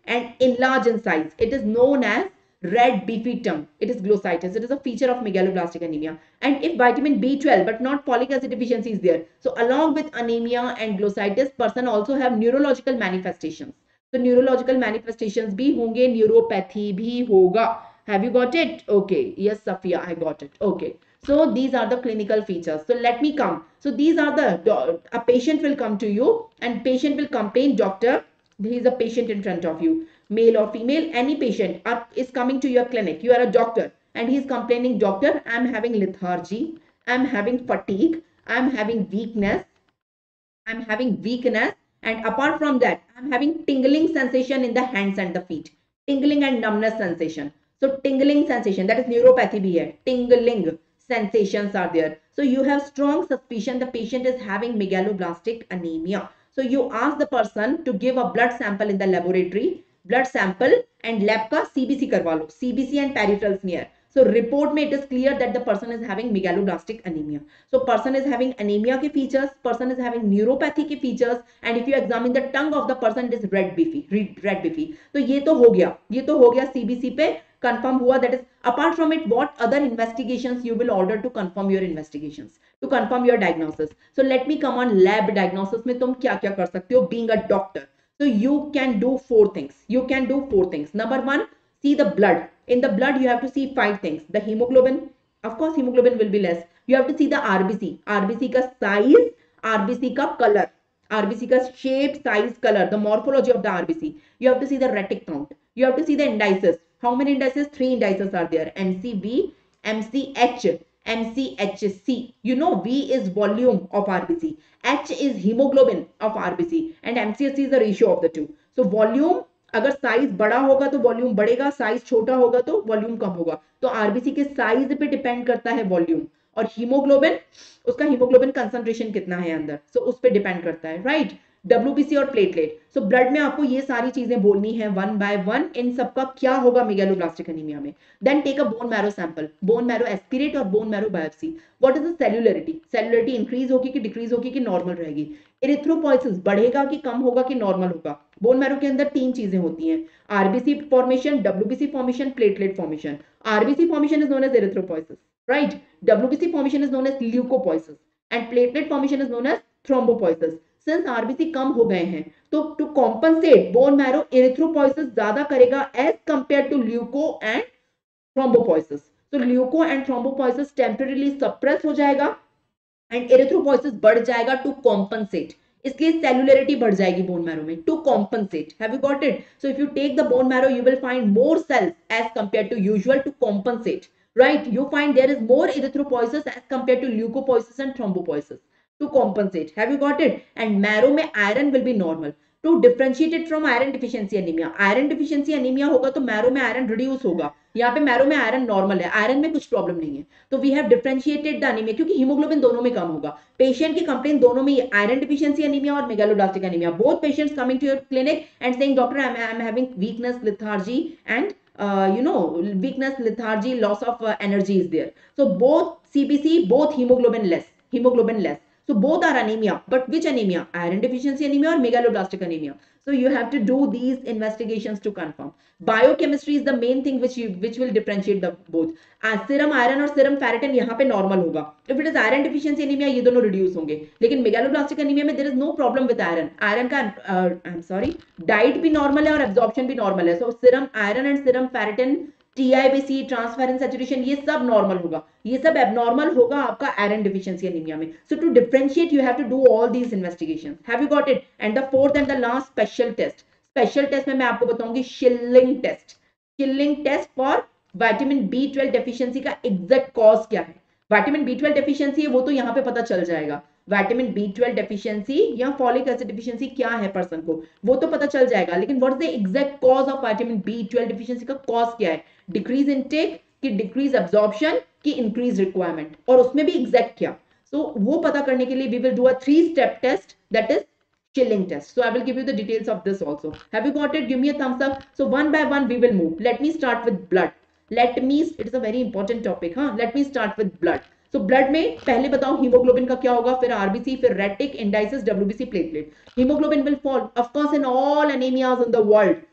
[SPEAKER 1] and enlarge in size. It is known as red beefy tongue. It is glossitis. It is a feature of megaloblastic anemia. And if vitamin B twelve but not folic acid deficiency is there, so along with anemia and glossitis, person also have neurological manifestations. So neurological manifestations bhi honge, neuropathy bhi hoga. Have you got it? Okay. Yes, Safia, I got it. Okay. So these are the clinical features. So let me come. So these are the, a patient will come to you and patient will complain, doctor, there is a patient in front of you, male or female, any patient are, is coming to your clinic. You are a doctor and he is complaining, doctor, I am having lethargy, I am having fatigue, I am having weakness, I am having weakness, and apart from that, I am having tingling sensation in the hands and the feet, tingling and numbness sensation. So tingling sensation, that is neuropathy bhi hai, tingling sensations are there. So you have strong suspicion the patient is having megaloblastic anemia. So you ask the person to give a blood sample in the laboratory, blood sample and lab ka C B C karwa lo, C B C and peripheral smear. So report mein it is clear that the person is having megaloblastic anemia. So person is having anemia ke features, person is having neuropathy ke features, and if you examine the tongue of the person, it is red beefy, red beefy. So ye to ho gaya, ye to ho gaya C B C pe confirm hua. That is, apart from it, what other investigations you will order to confirm your investigations, to confirm your diagnosis. So let me come on lab diagnosis mein tum kya kya kar sakte ho being a doctor. So you can do four things. You can do four things. Number one, see the blood. In the blood, you have to see five things. The hemoglobin, of course, hemoglobin will be less. You have to see the R B C. R B C ka size, R B C ka color, R B C ka shape, size, color, the morphology of the R B C. You have to see the retic count. You have to see the indices. How many indices? Three indices are there. M C V, M C H, M C H C. You know, V is volume of R B C. H is hemoglobin of R B C. And M C H C is the ratio of the two. So volume, अगर size बड़ा होगा तो volume बढ़ेगा, size छोटा होगा तो volume कम होगा. तो आरबीसी के साइज पे डिपेंड करता है वॉल्यूम, और हीमोग्लोबिन, उसका हीमोग्लोबिन कंसंट्रेशन कितना है अंदर, सो so उस पे डिपेंड करता है, राइट. डब्ल्यूबीसी और प्लेटलेट. सो ब्लड में आपको ये सारी चीजें बोलनी है वन बाय वन, इन सबका क्या होगा मेगालोब्लास्टिक एनीमिया में. Then take a bone marrow sample, bone marrow aspirate और bone marrow biopsy. What is the cellularity? Cellularity increase होगी कि डिक्रीज होगी कि नॉर्मल रहेगी? इरिथ्रोपोइसिस बढ़ेगा कि कम होगा कि नॉर्मल होगा? बोन मैरो के अंदर तीन चीजें होती हैं, RBC formation, WBC formation, platelet formation. RBC formation is known as erythropoiesis, right. WBC formation is known as leucopoiesis and platelet formation is known as thrombopoiesis. Since RBC कम हो गए हैं तो to compensate bone marrow erythropoiesis ज्यादा करेगा as compare to leuco and thrombopoiesis. तो leuco and thrombopoiesis temporarily suppress हो जाएगा एंड इरिथ्रोपोइसिस बढ़ जाएगा टू कॉम्पनसेट. इसलिए सेल्युलरिटी बढ़ जाएगी बोन मैरो में to compensate. Have you got it? So if you take the bone marrow you will find more cells as compare to usual to compensate, right? You find there is more erythropoiesis as compared to leukopoiesis and thrombopoiesis to compensate. Have you got it? And marrow में iron will be normal. To differentiate it from iron deficiency anemia. Iron deficiency anemia होगा तो marrow में iron reduce होगा. यहाँ पे marrow में iron normal है, iron में कुछ problem नहीं है. तो we have differentiated the anemia क्योंकि hemoglobin दोनों में कम होगा. Patient की complaint दोनों में iron deficiency anemia और megaloblastic anemia. Both patients coming to your clinic and saying, doctor, I'm, I'm having weakness, lethargy and Uh, you know, weakness, lethargy, loss of uh, energy is there. So both C B C, both hemoglobin less, hemoglobin less. So both are anemia, but which anemia? Iron deficiency anemia or megaloblastic anemia? So you have to do these investigations to confirm. Biochemistry is the main thing which you which will differentiate the both. Uh, serum iron और serum ferritin यहाँ पे normal होगा. If it is iron deficiency anemia ये दोनों reduce होंगे. लेकिन megaloblastic anemia में there is no problem with iron. Iron का uh, I'm sorry, diet भी normal है और absorption भी normal है. So serum iron and serum ferritin, T I B C, transference saturation, ये सब नॉर्मल होगा. ये सब एबनॉर्मल होगा आपका आयरन डिफिशियंसी एनीमिया में. So to differentiate you have to do all these investigations. Have you got it? And the fourth and the last special test. Special test में मैं आपको बताऊंगी Schilling test. Schilling test for vitamin B twelve deficiency का exact cause क्या है. Vitamin B twelve deficiency है वो तो यहाँ पे पता चल जाएगा. विटामिन बी ट्वेल्व डेफिशिएंसी या फॉलिक एसिड डेफिशिएंसी क्या है पर्सन को वो तो पता चल जाएगा, लेकिन what is the exact cause of vitamin B twelve deficiency का कॉज क्या है. डिक्रीज इनटेक की डिक्रीज एब्जॉर्प्शन की इंक्रीज रिक्वायरमेंट, और उसमें भी एग्जैक्ट क्या. सो so, वो पता करने के लिए we will do a three step test that is chilling test. So I will give you the details of this also. Have you got it? Give me a thumbs up. So one by one we will move. Let me start with blood. Let me, it is a very important topic, huh? Let me start with blood. So blood में पहले बताओ hemoglobin का क्या होगा, फिर R B C, फिर retic, indices, W B C, platelet. Hemoglobin will fall, of course, in all anemias in the world.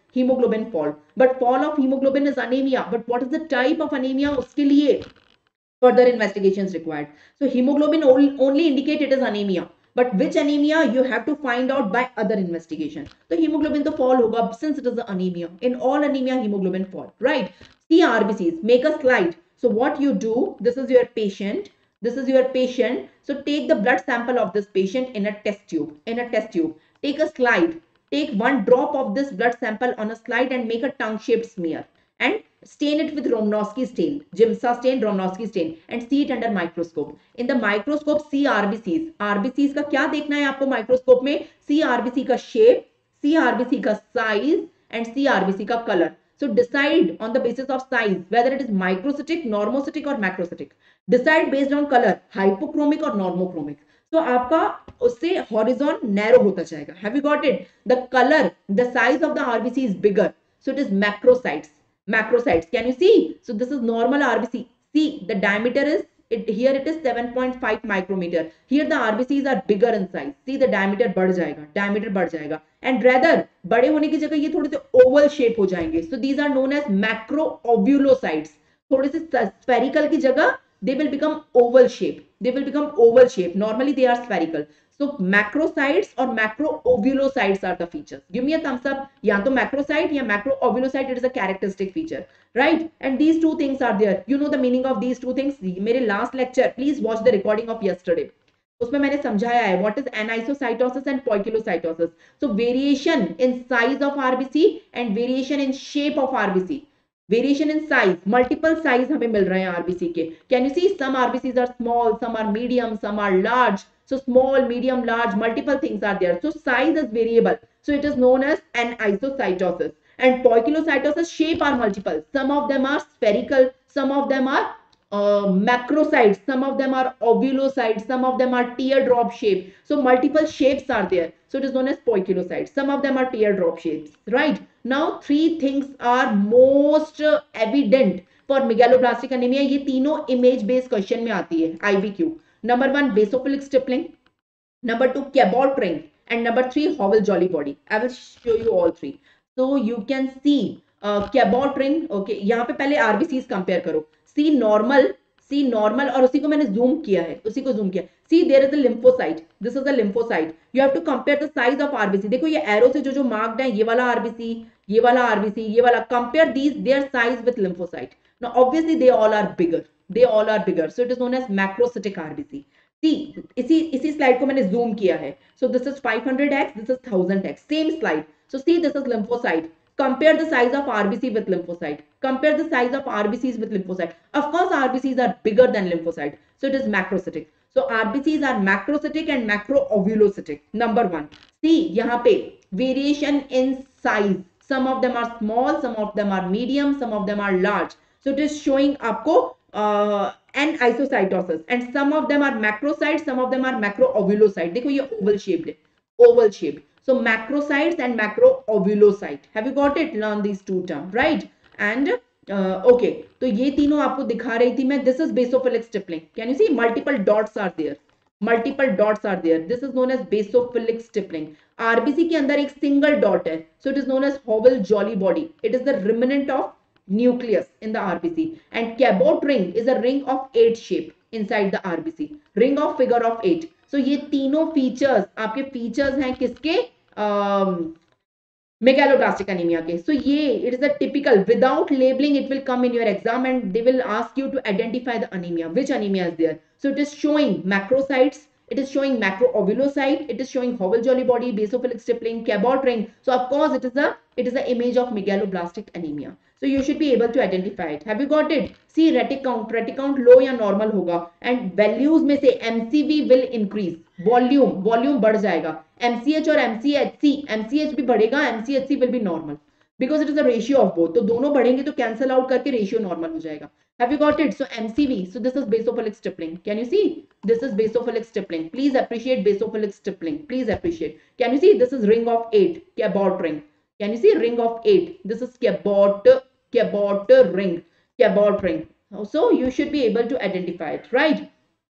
[SPEAKER 1] hemoglobin fall. But fall of hemoglobin is anemia. But what is the type of anemia? Uske liye further investigations required. So hemoglobin only indicate it is anemia. But which anemia you have to find out by other investigation. The hemoglobin to fall hoga since it is anemia. In all anemia, hemoglobin fall, right? See R B Cs, make a slide. So what you do, this is your patient. This is your patient. So take the blood sample of this patient in a test tube. In a test tube, take a slide. Take one drop of this blood sample on a slide and make a tongue-shaped smear. And stain it with Romanowsky stain, Giemsa stain, Romanowsky stain, and see it under microscope. In the microscope, see R B Cs. R B Cs का क्या देखना है आपको microscope में? See R B C का shape, see R B C का size, and see R B C का color. So decide on the basis of size whether it is microcytic, normocytic, or macrocytic. Decide based on color, hypochromic or normochromic. So आपका उससे horizon narrow होता जाएगा. Have you got it? The color, the size of the R B C is bigger. So it is macrocytes. Macrocytes. Can you see? So this is normal R B C. See, the diameter is, it, here it is seven point five micrometer. Here the R B Cs are bigger in size. See, the diameter बढ़ जाएगा. Diameter बढ़ जाएगा. And rather, बड़े होने की जगह ये थोड़े से oval shape हो जाएंगे. So these are known as macroovulocytes. थोड़े से spherical की जगह they will become oval shape. They will become oval shape. Normally they are spherical. So macrocytes or macroovulocytes are the features. Give me a thumbs up. या तो macrocyte या macroovulocyte, it is a characteristic feature, right? And these two things are there. You know the meaning of these two things. मेरे last lecture, please watch the recording of yesterday. उसमें मैंने समझाया है what is anisocytosis and poikilocytosis. So variation in size of R B C and variation in shape of R B C. Variation in size, multiple size हमें मिल रहे हैं R B C के. Can you see? Some R B Cs are small, some are medium, some are large. So small, medium, large, multiple things are there. So size is variable. So it is known as anisocytosis. And poikilocytosis, shape are multiple. Some of them are spherical, some of them are uh, macrocytes, some of them are ovulocytes, some of them are teardrop shape. So multiple shapes are there. So it is known as poikilocytes. Some of them are teardrop shapes, right? Now three things are most uh, evident for megaloblastic anemia. ये तीनों image based question में आती है I B Q. Number one, basophilic stippling. Number two, Cabot ring. And number three, Howell Jolly body. I will show you all three. So you can see uh, Cabot ring. Okay, यहाँ पे पहले R B Cs compare करो. See normal, see normal, और उसी को मैंने zoom किया है, उसी को zoom किया. See there is a lymphocyte. This is a lymphocyte. You have to compare the size of R B C. देखो ये arrow से जो जो marked है, ये वाला R B C, ये वाला R B C, ये वाला. Compare these their size with lymphocyte. Now obviously they all are bigger. They all are bigger. So it is known as macrocytic R B C. See, इसी इसी slide को मैंने zoom किया है. So this is five hundred x, this is one thousand x. Same slide. So see, this is lymphocyte. Compare the size of R B C with lymphocyte. Compare the size of R B Cs with lymphocyte. Of course, R B Cs are bigger than lymphocyte. So it is macrocytic. So R B Cs are macrocytic and macroovulocytic. Number one. See, यहाँ पे variation in size. Some of them are small, some of them are medium, some of them are large. So it is showing आपको uh, and isocytosis, and some of them are macrocytes, some of them are macroovulocyte. देखो ये oval shaped है, oval shaped. So macrocytes and macroovulocyte. Have you got it? Learn these two terms, right? And uh, okay, तो ये तीनों आपको दिखा रही थी मैं. This is basophilic stippling. Can you see multiple dots are there? Multiple dots are there. This is known as basophilic stippling. R B C के अंदर एक single dot है. So it is known as Howell Jolly body. It is the remnant of nucleus in the R B C, and Cabot ring is a ring of eight shape inside the R B C. Ring of figure of eight. So ये तीनों features आपके features हैं किसके? um, megaloblastic anemia के. So ये it is a typical, without labeling it will come in your exam and they will ask you to identify the anemia, which anemia is there. So it is showing macrocytes, it is showing macroovulocyte, it is showing Howell Jolly body, basophilic stippling, Cabot ring. So of course it is a it is a image of megaloblastic anemia. So you should be able to identify it. Have you got it? See, retic count, retic count low या normal होगा, and values में से M C V will increase, volume volume बढ़ जाएगा. M C H और M C H C, M C H भी बढ़ेगा, M C H C will be normal because it is a ratio of both. तो दोनों बढ़ेंगे तो cancel out करके ratio normal हो जाएगा. Have you got it? So M C V. So this is basophilic stippling. Can you see? This is basophilic stippling. Please appreciate basophilic stippling. Please appreciate. Can you see? This is ring of eight, Cabot ring. Can you see? Ring of eight. This is Cabot, Cabot ring, Cabot ring. So you should be able to identify it, right?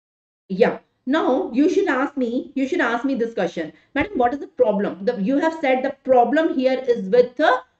[SPEAKER 1] Yeah. Now you should ask me, you should ask me this question. Madam, what is the problem? The, you have said the problem here is with the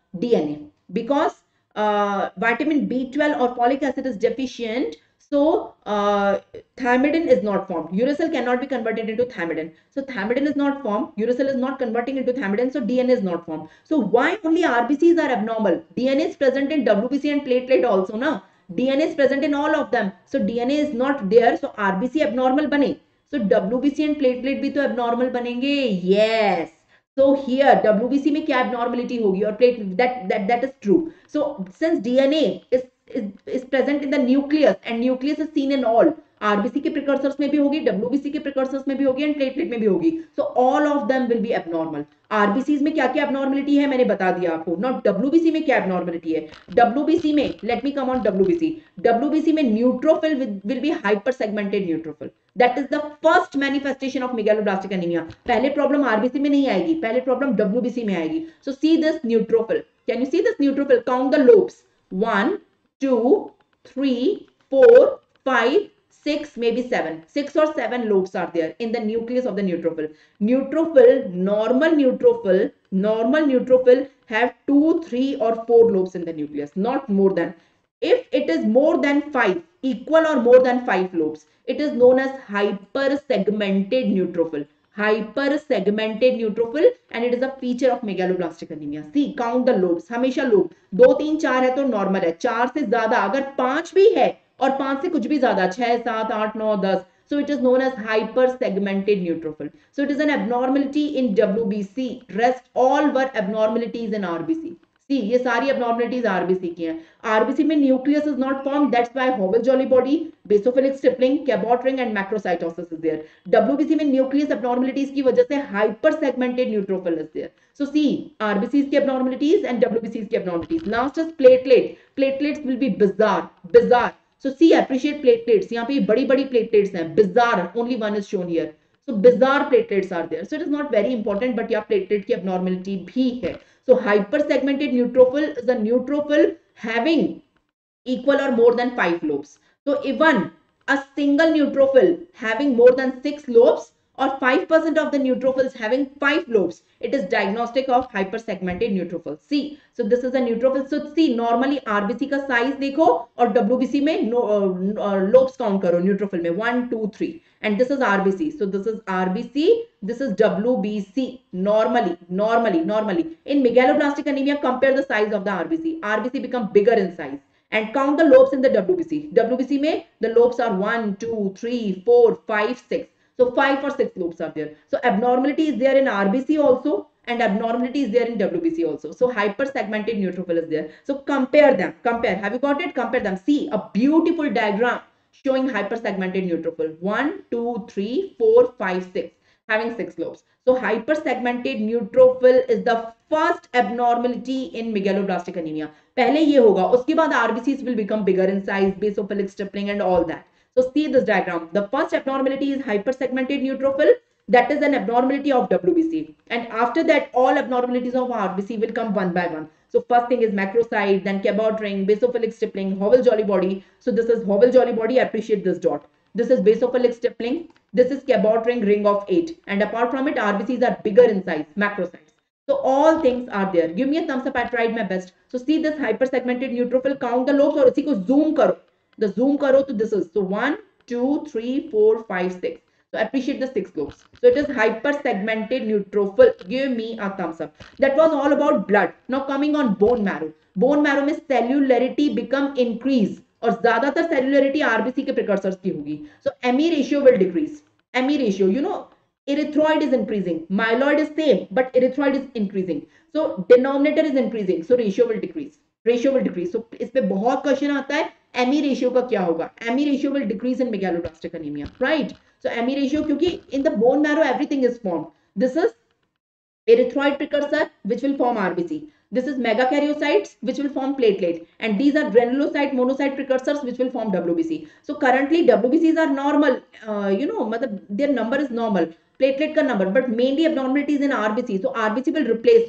[SPEAKER 1] D N A, because uh, vitamin B twelve or folic acid is deficient. So uh, thymidine is not formed. Uracil cannot be converted into thymidine. So thymidine is not formed. Uracil is not converting into thymidine. So D N A is not formed. So why only R B Cs are abnormal? D N A is present in W B C and platelet also, na? D N A is present in all of them. So D N A is not there. So R B C abnormal bane. So W B C and platelet भी तो abnormal बनेंगे. Yes. So here W B C में क्या abnormality होगी और platelet, that that that is true. So since D N A is is is present in the nucleus and nucleus is seen in all, R B C के precursors में भी होगी, W B C के precursors में भी होगी and platelet में भी होगी. So all of them will be abnormal. R B Cs में क्या क्या abnormality है मैंने बता दिया आपको. Now W B C में क्या abnormality है? W B C में, let me come on W B C. W B C में neutrophil will, will be hypersegmented neutrophil. That is the first manifestation of megaloblastic anemia. पहले problem R B C में नहीं आएगी, पहले problem W B C में आएगी. So see this neutrophil. Can you see this neutrophil? Count the lobes. One, two, three, four, five, six, maybe seven. Six or seven lobes are there in the nucleus of the neutrophil. Neutrophil, normal neutrophil, normal neutrophil have two, three or four lobes in the nucleus, not more than. If it is more than five, equal or more than five lobes, it is known as hypersegmented neutrophil. Hypersegmented neutrophil, and it is a feature of megaloblastic anemia. See, count the lobes. हमेशा lobe दो तीन चार है तो normal है, चार से ज्यादा अगर पांच भी है और पांच से कुछ भी ज्यादा छह सात आठ नौ दस, so it is known as hypersegmented neutrophil. So it is an abnormality in W B C. Rest all were abnormalities in R B C. See, ये सारी abnormalities R B C की हैं. R B C में nucleus is not formed. That's why Howell-Jolly body, basophilic stippling, Cabot ring and macrocytosis is there. W B C में nucleus abnormalities की वजह से hypersegmented neutrophil is there. So see, R B Cs की abnormalities and W B Cs की abnormalities. Last is platelet. Platelets will be bizarre, bizarre. So see, appreciate platelets. यहाँ पे बड़ी बड़ी platelets हैं. Bizarre. Only one is shown here. So bizarre platelets are there. So it is not very important, but यहाँ platelet की abnormality भी है. So hypersegmented neutrophil is a neutrophil having equal or more than five lobes. So even a single neutrophil having more than six lobes or five percent of the neutrophils having five lobes, it is diagnostic of hypersegmented neutrophil. See, so this is a neutrophil. So see, normally R B C का size देखो और W B C में no, uh, lobes count करो neutrophil में one, two, three, and this is R B C. So this is R B C, this is W B C. Normally, normally, normally in megaloblastic anemia, compare the size of the R B C. R B C become bigger in size. And count the lobes in the W B C. W B C में the lobes are one, two, three, four, five, six. So five or six lobes are there. So abnormality is there in R B C also, and abnormality is there in W B C also. So hypersegmented neutrophil is there. So compare them. Compare. Have you got it? Compare them. See a beautiful diagram showing hypersegmented neutrophil. One, two, three, four, five, six. Having six lobes. So hypersegmented neutrophil is the first abnormality in megaloblastic anemia. पहले ये होगा, उसके बाद R B Cs will become bigger in size, basophilic stippling and all that. So see this diagram. The first abnormality is hypersegmented neutrophil. That is an abnormality of W B C. And after that, all abnormalities of R B C will come one by one. So first thing is macrocyte, then Cabot ring, basophilic stippling, Howell-Jolly body. So this is Howell-Jolly body. Appreciate this dot. This is basophilic stippling. This is Cabot ring, ring of eight. And apart from it, R B Cs are bigger in size, macrocytes. So all things are there. Give me a thumbs up. I tried my best. So see this hypersegmented neutrophil. Count the lobes और इसी को zoom करो. The zoom karo to this is so one, two, three, four, five, six. So appreciate the six lobes. So it is hypersegmented neutrophil. Give me a thumbs up. That was all about blood. Now coming on bone marrow. Bone marrow में cellularity become increase और ज्यादातर cellularity R B C के precursors की होगी. So M E ratio will decrease. M E ratio, you know, erythroid is increasing. Myeloid is same, but erythroid is increasing. So denominator is increasing. So ratio will decrease. Ratio will decrease. So इस पे बहुत question आता है. M E ratio का क्या होगा? M E ratio will decrease in megaloblastic anemia, right? So M E ratio क्योंकि in the bone marrow everything is formed. This is erythroid precursor which will form R B C. This is megakaryocytes which will form platelet, and these are granulocyte monocyte precursors which will form W B C. So currently W B Cs are normal, uh, you know, their number is normal. Platelet ka number, but mainly abnormalities in R B C. So R B C will replace all.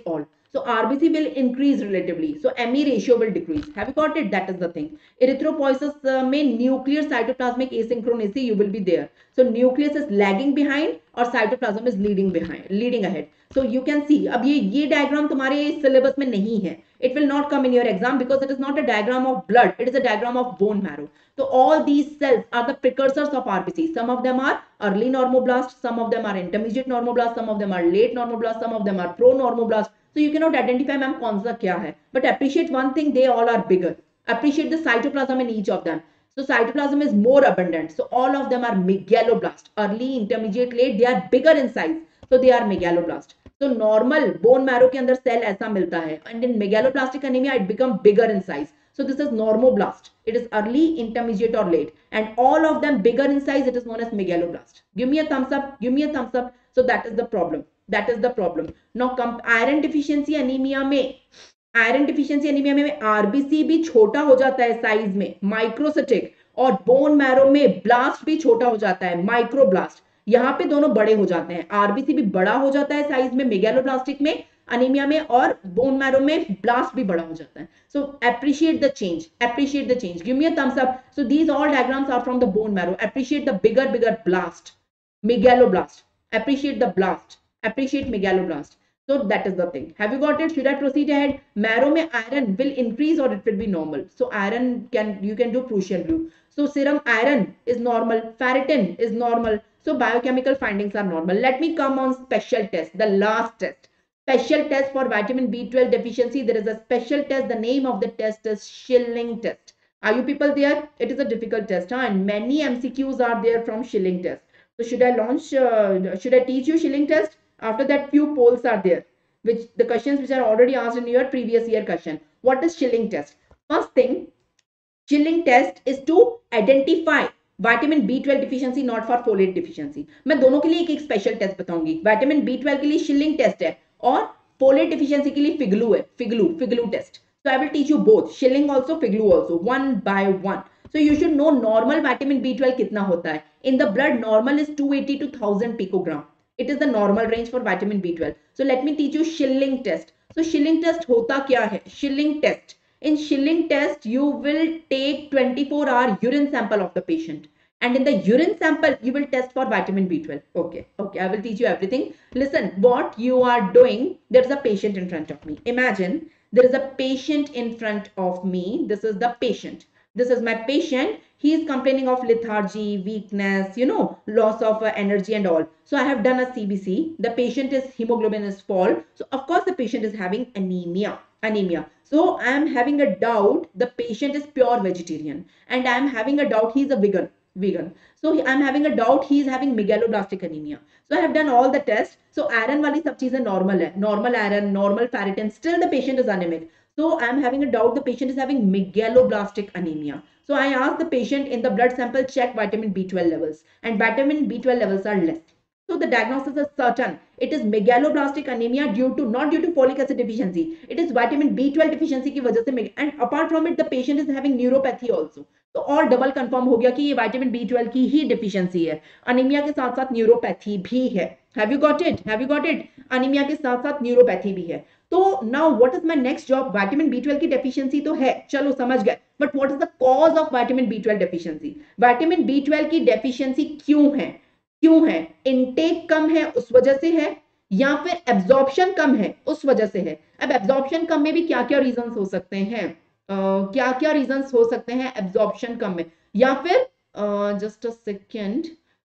[SPEAKER 1] So R B C will increase relatively. So M E ratio will decrease. Have you got it? That is the thing. Erythropoiesis uh, में nuclear cytoplasmic asynchronicity you will be there. So nucleus is lagging behind और cytoplasm is leading behind, leading ahead. So you can see. अब ये ये diagram तुम्हारे syllabus में नहीं है. It will not come in your exam because it is not a diagram of blood. It is a diagram of bone marrow. So all these cells are the precursors of R B C. Some of them are early normoblast, some of them are intermediate normoblast, some of them are late normoblast, some of them are pro-normoblast. So you cannot identify ma'am kaun sa kya hai. But appreciate one thing, they all are bigger. Appreciate the cytoplasm in each of them. So cytoplasm is more abundant. So all of them are megaloblast. Early, intermediate, late, they are bigger in size. So they are megaloblast. So normal bone marrow के अंदर cell ऐसा मिलता है. And in megaloblastic anemia, it become bigger in size. So this is normoblast. It is early, intermediate or late. And all of them bigger in size, it is known as megaloblast. Give me a thumbs up. Give me a thumbs up. So that is the problem. That is the problem. Now iron deficiency anemia में iron deficiency anaemia में RBC भी छोटा हो जाता है size में, microcytic, और bone marrow में ब्लास्ट भी छोटा हो जाता है, माइक्रोब्लास्ट. यहाँ पे दोनों बड़े हो जाते हैं. आरबीसी भी बड़ा हो जाता है साइज में मेगालोब्लास्टिक में अनीमिया में, और बोन मैरो में ब्लास्ट भी बड़ा हो जाता है. So appreciate the change, appreciate the change. Give me a thumbs up. So these all diagrams are from the bone marrow. Appreciate the bigger bigger blast, megaloblast. Appreciate the blast, appreciate megaloblast. So that is the thing. Have you got it? Should I proceed ahead? Marrow में iron will increase or it will be normal. So iron can, you can do Prussian blue. So serum iron is normal. Ferritin is normal. So biochemical findings are normal. Let me come on special test. The last test. Special test for vitamin B twelve deficiency. There is a special test. The name of the test is Schilling test. Are you people there? It is a difficult test. Huh? And many M C Qs are there from Schilling test. So should I launch, uh, should I teach you Schilling test? After that, few polls are there, which the questions which are already asked in your previous year question. What is Schilling test? First thing, Schilling test is to identify vitamin B twelve deficiency, not for folate deficiency. मैं दोनों के लिए एक एक special test बताऊंगी. Vitamin B twelve के लिए Schilling test है और folate deficiency के लिए Figlu है. Figlu, Figlu test. So I will teach you both, Schilling also, Figlu also, one by one. So you should know normal vitamin B twelve कितना होता है. In the blood, normal is two eighty to one thousand picogram. It is the normal range for vitamin B twelve. So let me teach you Schilling test. So Schilling test होता क्या है? Schilling test. In Schilling test, you will take twenty-four hour urine sample of the patient. And in the urine sample, you will test for vitamin B twelve. Okay, okay, I will teach you everything. Listen, what you are doing, there is a patient in front of me. Imagine there is a patient in front of me. This is the patient. This is my patient. He is complaining of lethargy, weakness, you know, loss of uh, energy and all. So I have done a C B C. The patient is hemoglobin is fall. So of course the patient is having anemia. Anemia. So I am having a doubt the patient is pure vegetarian, and I am having a doubt he is a vegan. Vegan. So I am having a doubt he is having megaloblastic anemia. So I have done all the tests. So iron wali sab cheezein normal hai. Normal iron, normal ferritin. Still the patient is anemic. So I am having a doubt the patient is having megaloblastic anemia. So I asked the patient in the blood sample, check vitamin B twelve levels, and vitamin B twelve levels are less. So the diagnosis is certain. It is megaloblastic anemia due to, not due to folic acid deficiency. It is vitamin B twelve deficiency की वजह से, and apart from it the patient is having neuropathy also. तो और double confirm हो गया कि ये vitamin B twelve की ही डिफिशियंसी है. अनीमिया के साथ साथ न्यूरोपैथी भी है. Have you got it? Have you got it? Anaemia के साथ साथ न्यूरोपैथी भी है. तो now what is my next job? Vitamin B twelve की डेफिशिएंसी तो है, चलो समझ गए, but what is the cause of vitamin B twelve deficiency? Vitamin B twelve की डेफिशिएंसी क्यों है? क्यों है? इनटेक कम है उस वजह से है, या फिर एब्जॉर्प्शन कम है उस वजह से है. अब एब्जॉर्प्शन कम में भी क्या क्या रीजंस हो सकते हैं? uh, क्या क्या रीजंस हो सकते हैं एब्जॉर्प्शन कम में? या फिर just a second,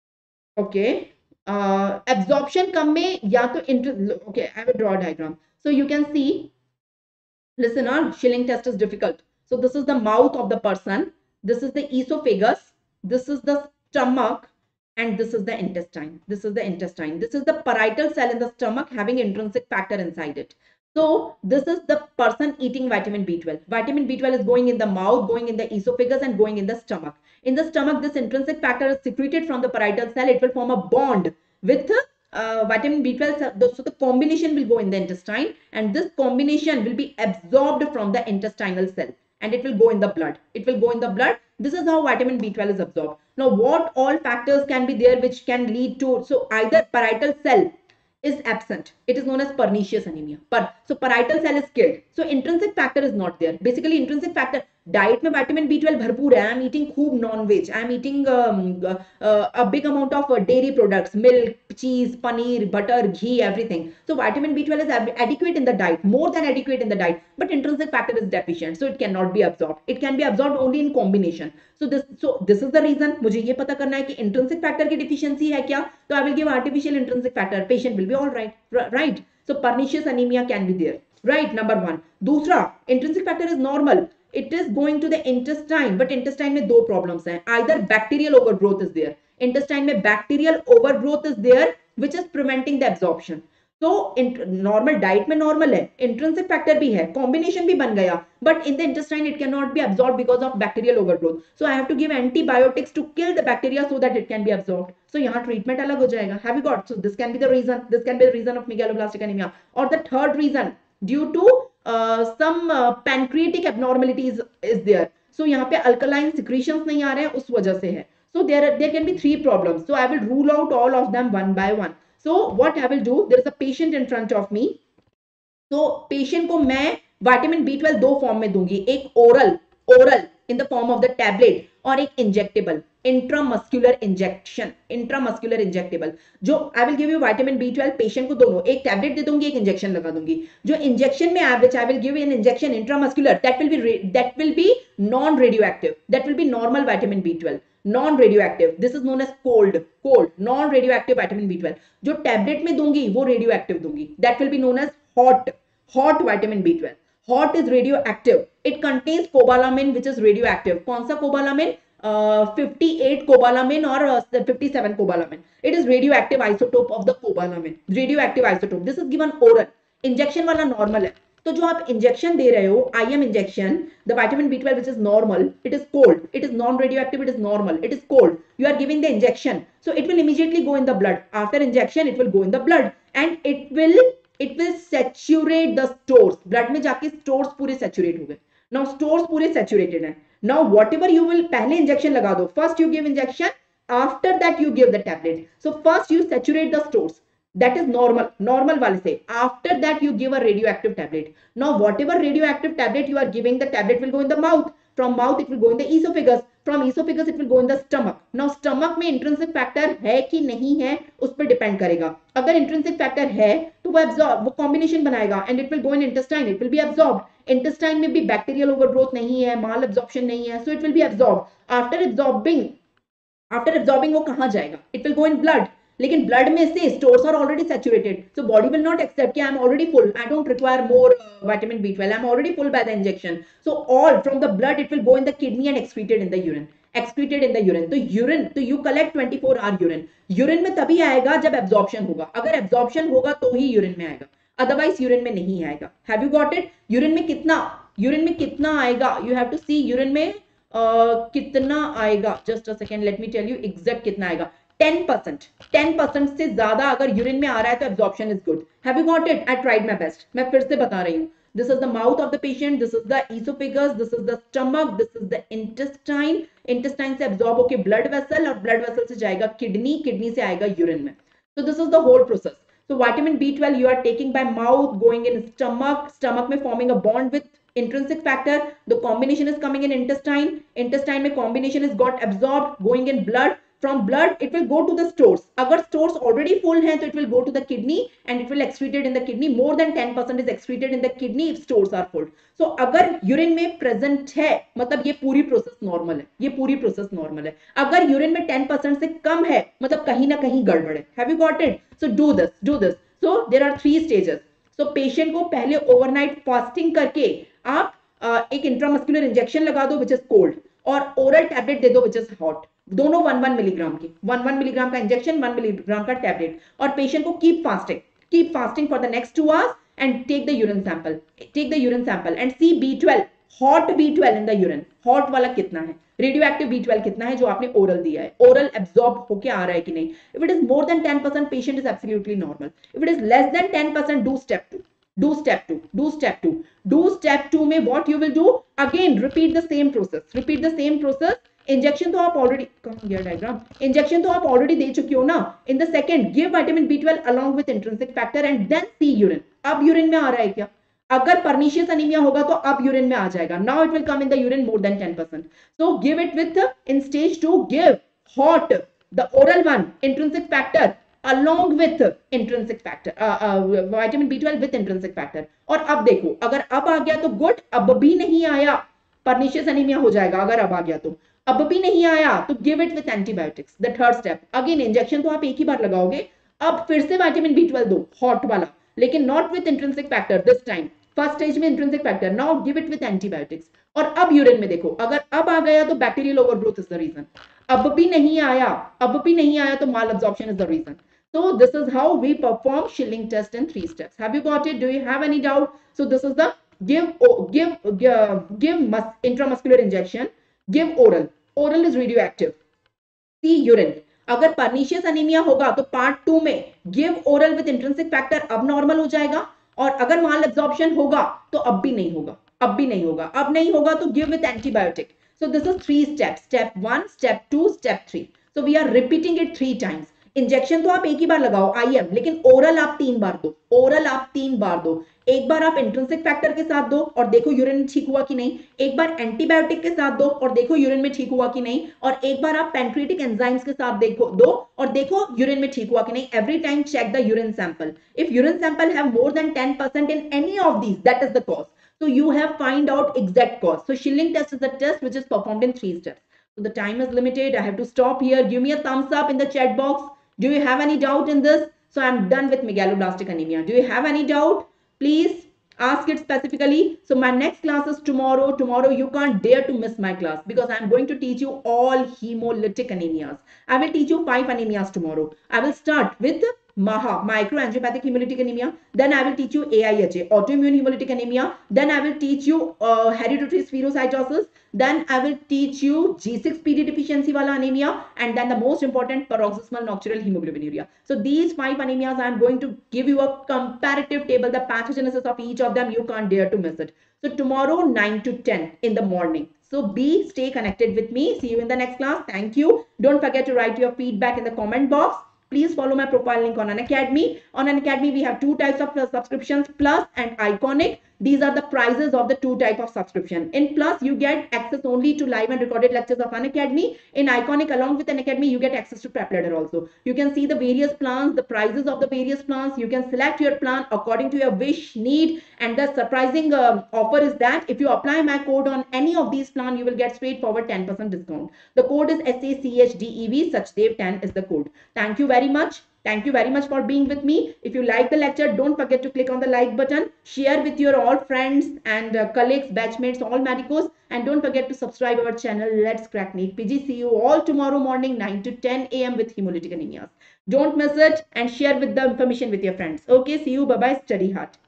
[SPEAKER 1] okay, absorption कम में या तो okay, I will draw diagram so you can see. Listen on, Schilling test is difficult. So this is the mouth of the person, this is the esophagus, this is the stomach, and this is the intestine. This is the intestine. This is the parietal cell in the stomach having intrinsic factor inside it. So this is the person eating vitamin B twelve. Vitamin B twelve is going in the mouth, going in the esophagus, and going in the stomach. In the stomach, this intrinsic factor is secreted from the parietal cell. It will form a bond with uh, vitamin B twelve. So the combination will go in the intestine, and this combination will be absorbed from the intestinal cell, and it will go in the blood. It will go in the blood. This is how vitamin B twelve is absorbed. Now, what all factors can be there which can lead to, so either parietal cell is absent. It is known as pernicious anemia. Per, so parietal cell is killed. So intrinsic factor is not there. Basically intrinsic factor, diet में vitamin B twelve भरपूर है. I am eating खूब non-veg. I am eating um, uh, uh, a big amount of uh, dairy products, milk, cheese, paneer, butter, ghee, everything. So vitamin B twelve is adequate in the diet, more than adequate in the diet. But intrinsic factor is deficient, so it cannot be absorbed. It can be absorbed only in combination. So this, so this is the reason. मुझे ये पता करना है कि intrinsic factor की deficiency है क्या? तो I will give artificial intrinsic factor. Patient will be all right, right? So pernicious anemia can be there, right? Number one. दूसरा, intrinsic factor is normal. It is going to the intestine, but intestine में दो problems हैं. Either bacterial overgrowth is there. Intestine में bacterial overgrowth is there, which is preventing the absorption. तो normal diet में normal है, intrinsic factor भी है, combination भी बन गया, but in the intestine it can not be absorb because of bacterial overgrowth. So I have to give antibiotics to kill the bacteria so that it can be absorbed. So यहाँ treatment अलग हो जाएगा. Have you got? So this can be the reason, this can be the reason of megaloblastic anaemia. और the third reason due to some pancreatic abnormalities is there. So यहाँ पे alkaline secretions नहीं आ रहे हैं, उस वजह से है. So there, there can be three problems. So I will rule out all of them one by one. So what I will do, there is a patient in front of me. So patient को मैं vitamin B twelve दो form में दूंगी, एक oral, oral in the form of the tablet और एक injectable, intramuscular injection, intramuscular injectable. जो I will give you vitamin B twelve patient को दोनों, एक tablet दे दूंगी, एक injection लगा दूंगी. जो injection में average I will give you an injection intramuscular, that will be that will be non-radioactive, that will be normal vitamin B twelve. Non-radioactive, this is known as cold, cold, non-radioactive vitamin B twelve. जो tablet में दूंगी वो radioactive दूंगी, that will be known as hot, hot vitamin B twelve. Hot is radioactive. It contains cobalamin which is radioactive. कौन सा cobalamin? Uh, fifty-eight cobalamin or uh, fifty-seven cobalamin. It is radioactive isotope of the cobalamin. Radioactive isotope. This is given oral. Injection वाला normal है. तो जो आप injection दे रहे हो, I am injection, the vitamin B twelve which is normal, it is cold, it is non radioactive, it is normal, it is cold, you are giving the injection, so it will immediately go in the blood. After injection it will go in the blood and it will it will saturate the stores. Blood में जाके stores पूरे saturate हो गए. Now stores पूरे saturated है. Now what ever you will, पहले injection लगा दो, first you give injection, after that you give the tablet. So first you saturate the stores. That is normal, normal वाले से. After that you give a radioactive tablet. Now whatever radioactive tablet you are giving, the tablet will go in the mouth. From mouth it will go in the esophagus. From esophagus it will go in the stomach. Now stomach में intrinsic factor है कि नहीं है उस पर depend करेगा. अगर intrinsic factor है तो वो absorb, वो combination बनाएगा and it will go in intestine. It will be absorbed. Intestine में भी bacterial overgrowth नहीं है, mal absorption नहीं है, so it will be absorbed. After absorbing, after absorbing वो कहाँ जाएगा? It will go in blood. लेकिन ब्लड में से stores are already saturated, so body will not accept कि I am already full, I don't require more vitamin B twelve, I am already full by the injection. So all from the blood it will go in the kidney and excreted in the urine, excreted in the urine. तो urine, तो you collect twenty four hour urine. Urine में तभी आएगा जब absorption होगा. अगर absorption होगा तो ही यूरिन में आएगा, अदरवाइज यूरिन में नहीं आएगा. Have you got it? Urine में कितना, यूरिन में कितना आएगा, you have to see urine में uh, कितना आएगा. Just a second, let me tell you exact कितना आएगा. ten percent, ten percent से ज्यादा अगर यूरिन में आ रहा है तो absorption is good. Have you got it? I tried my best. मैं फिर से बता रही हूँ. This is the mouth of the patient, this is the esophagus, this is the stomach, this is the intestine. Intestine से absorb होकर blood vessel और blood vessel से जाएगा किडनी, किडनी से आएगा यूरिन में. So this is the whole process. So vitamin B twelve you are taking by mouth, going in stomach, stomach में forming a bond with intrinsic factor. The combination is coming in intestine. Intestine में combination is got absorbed, going in blood. From blood it will go to the stores. अगर stores already full हैं तो it will go to the kidney and it will excreted in the kidney. More than ten percent is excreted in the kidney if stores are full. So अगर urine में present है मतलब ये पूरी process normal है, ये पूरी process normal है. अगर urine में ten percent से कम है मतलब कहीं ना कहीं गड़बड़ है. Have you got it? So do this, do this. So there are three stages. So patient को पहले overnight fasting करके आप uh, एक intramuscular injection लगा दो which is cold और oral tablet दे दो which is hot. दोनों वन वन मिलीग्राम की, वन वन मिलीग्राम का इंजेक्शन, वन मिलीग्राम का टैबलेट. और पेशेंट को keep fasting, keep fasting for the next two hours and take the urine sample, take the urine sample and see B twelve, hot B twelve in the urine. Hot वाला कितना है, radio active B twelve कितना है जो आपने oral दिया है, oral absorb होके आ रहा है कि नहीं. If it is more than ten percent patient is absolutely normal. If it is less than ten percent do step two, do step two, do step two, do step two में what you will do, again repeat the same process, repeat the same process. Injection तो आप already diagram injection तो आप already दे चुकी हो ना. In the second give vitamin B twelve along with intrinsic factor and then see urine. अब urine में आ रहा है क्या? अगर पर्निशियस अनीमिया होगा तो अब यूरिन में आ जाएगा. Now it will come in the urine more than ten percent. So give it with in stage two give hot the oral one intrinsic factor along with intrinsic factor uh, uh, vitamin B twelve with intrinsic factor. और अब देखो अगर अब आ गया तो good, अब भी नहीं आया पर्निशियस एनीमिया हो जाएगा. अगर अब आ गया तो, अब भी नहीं आया तो give it with antibiotics. The third step again injection तो आप एक ही बार लगाओगे. अब फिर से विटामिन बी ट्वेल्व दो हॉट वाला, लेकिन not with intrinsic factor this time. First stage में intrinsic factor, now give it with antibiotics. और अब यूरिन में देखो अगर अब आ गया तो bacterial overgrowth is the reason. अब भी नहीं आया, अब भी नहीं आया तो malabsorption is the reason. So this is how we perform Schilling test in three steps. Have you got it? Do you have any doubt? So this is the give oh, give uh, give mus intramuscular injection, give oral. Oral is radioactive. See urine. अगर pernicious anaemia होगा तो part two में give oral with intrinsic factor अब normal हो जाएगा. और अगर माल absorption होगा तो अब भी नहीं होगा, अब भी नहीं होगा, अब नहीं होगा तो give with antibiotic. So this is three steps. Step one, step two, step three. So we are repeating it three times. Injection तो आप एक ही बार लगाओ आईएम, लेकिन ओरल आप तीन बार दो. ओरल आप तीन बार दो. एक बार आप इंट्रिंसिक फैक्टर के साथ दो और देखो यूरिन में ठीक हुआ कि नहीं. एक बार एंटीबायोटिक के साथ दो और देखो यूरिन में ठीक हुआ कि नहीं. और एक बार आप पैंक्रियाटिक एंजाइम्स के साथ देखो दो और देखो यूरिन में ठीक हुआ कि नहीं. Every time check the urine sample. If urine sample have more than ten percent in any of these, that is the cause. So you have find out exact cause. So Schilling test is a test which is performed in three steps. So the time is limited. I have to stop here. Give me a thumbs up in the chat box. Do you have any doubt in this? So I'm done with megaloblastic anemia. Do you have any doubt? Please ask it specifically. So my next class is tomorrow. Tomorrow you can't dare to miss my class because I'm going to teach you all hemolytic anemias. I will teach you five anemias tomorrow. I will start with MAHA, microangiopathic hemolytic anemia. Then I will teach you A I H A, autoimmune hemolytic anemia. Then I will teach you uh, hereditary spherocytosis. Then I will teach you G six P D deficiency wala anemia. And then the most important, paroxysmal nocturnal hemoglobinuria. So these five anemias I am going to give you a comparative table, the pathogenesis of each of them. You can't dare to miss it. So tomorrow nine to ten in the morning. So be stay connected with me. See you in the next class. Thank you. Don't forget to write your feedback in the comment box. Please follow my profile link on Unacademy. On Unacademy, we have two types of subscriptions, Plus and Iconic. These are the prices of the two type of subscription. In Plus, you get access only to live and recorded lectures of Unacademy. In Iconic, along with Unacademy, you get access to Prep Ladder also. You can see the various plans, the prices of the various plans. You can select your plan according to your wish, need, and the surprising uh, offer is that if you apply my code on any of these plans, you will get straightforward ten percent discount. The code is S A C H D E V, Sachdev ten is the code. Thank you very much. Thank you very much for being with me. If you like the lecture, don't forget to click on the like button, share with your all friends and uh, colleagues, batchmates, all medicos, and don't forget to subscribe our channel. Let's Crack NEET P G. See you all tomorrow morning nine to ten A M with hemolytic anemias. Don't miss it and share with the information with your friends. Okay, see you. Bye bye. Study hard.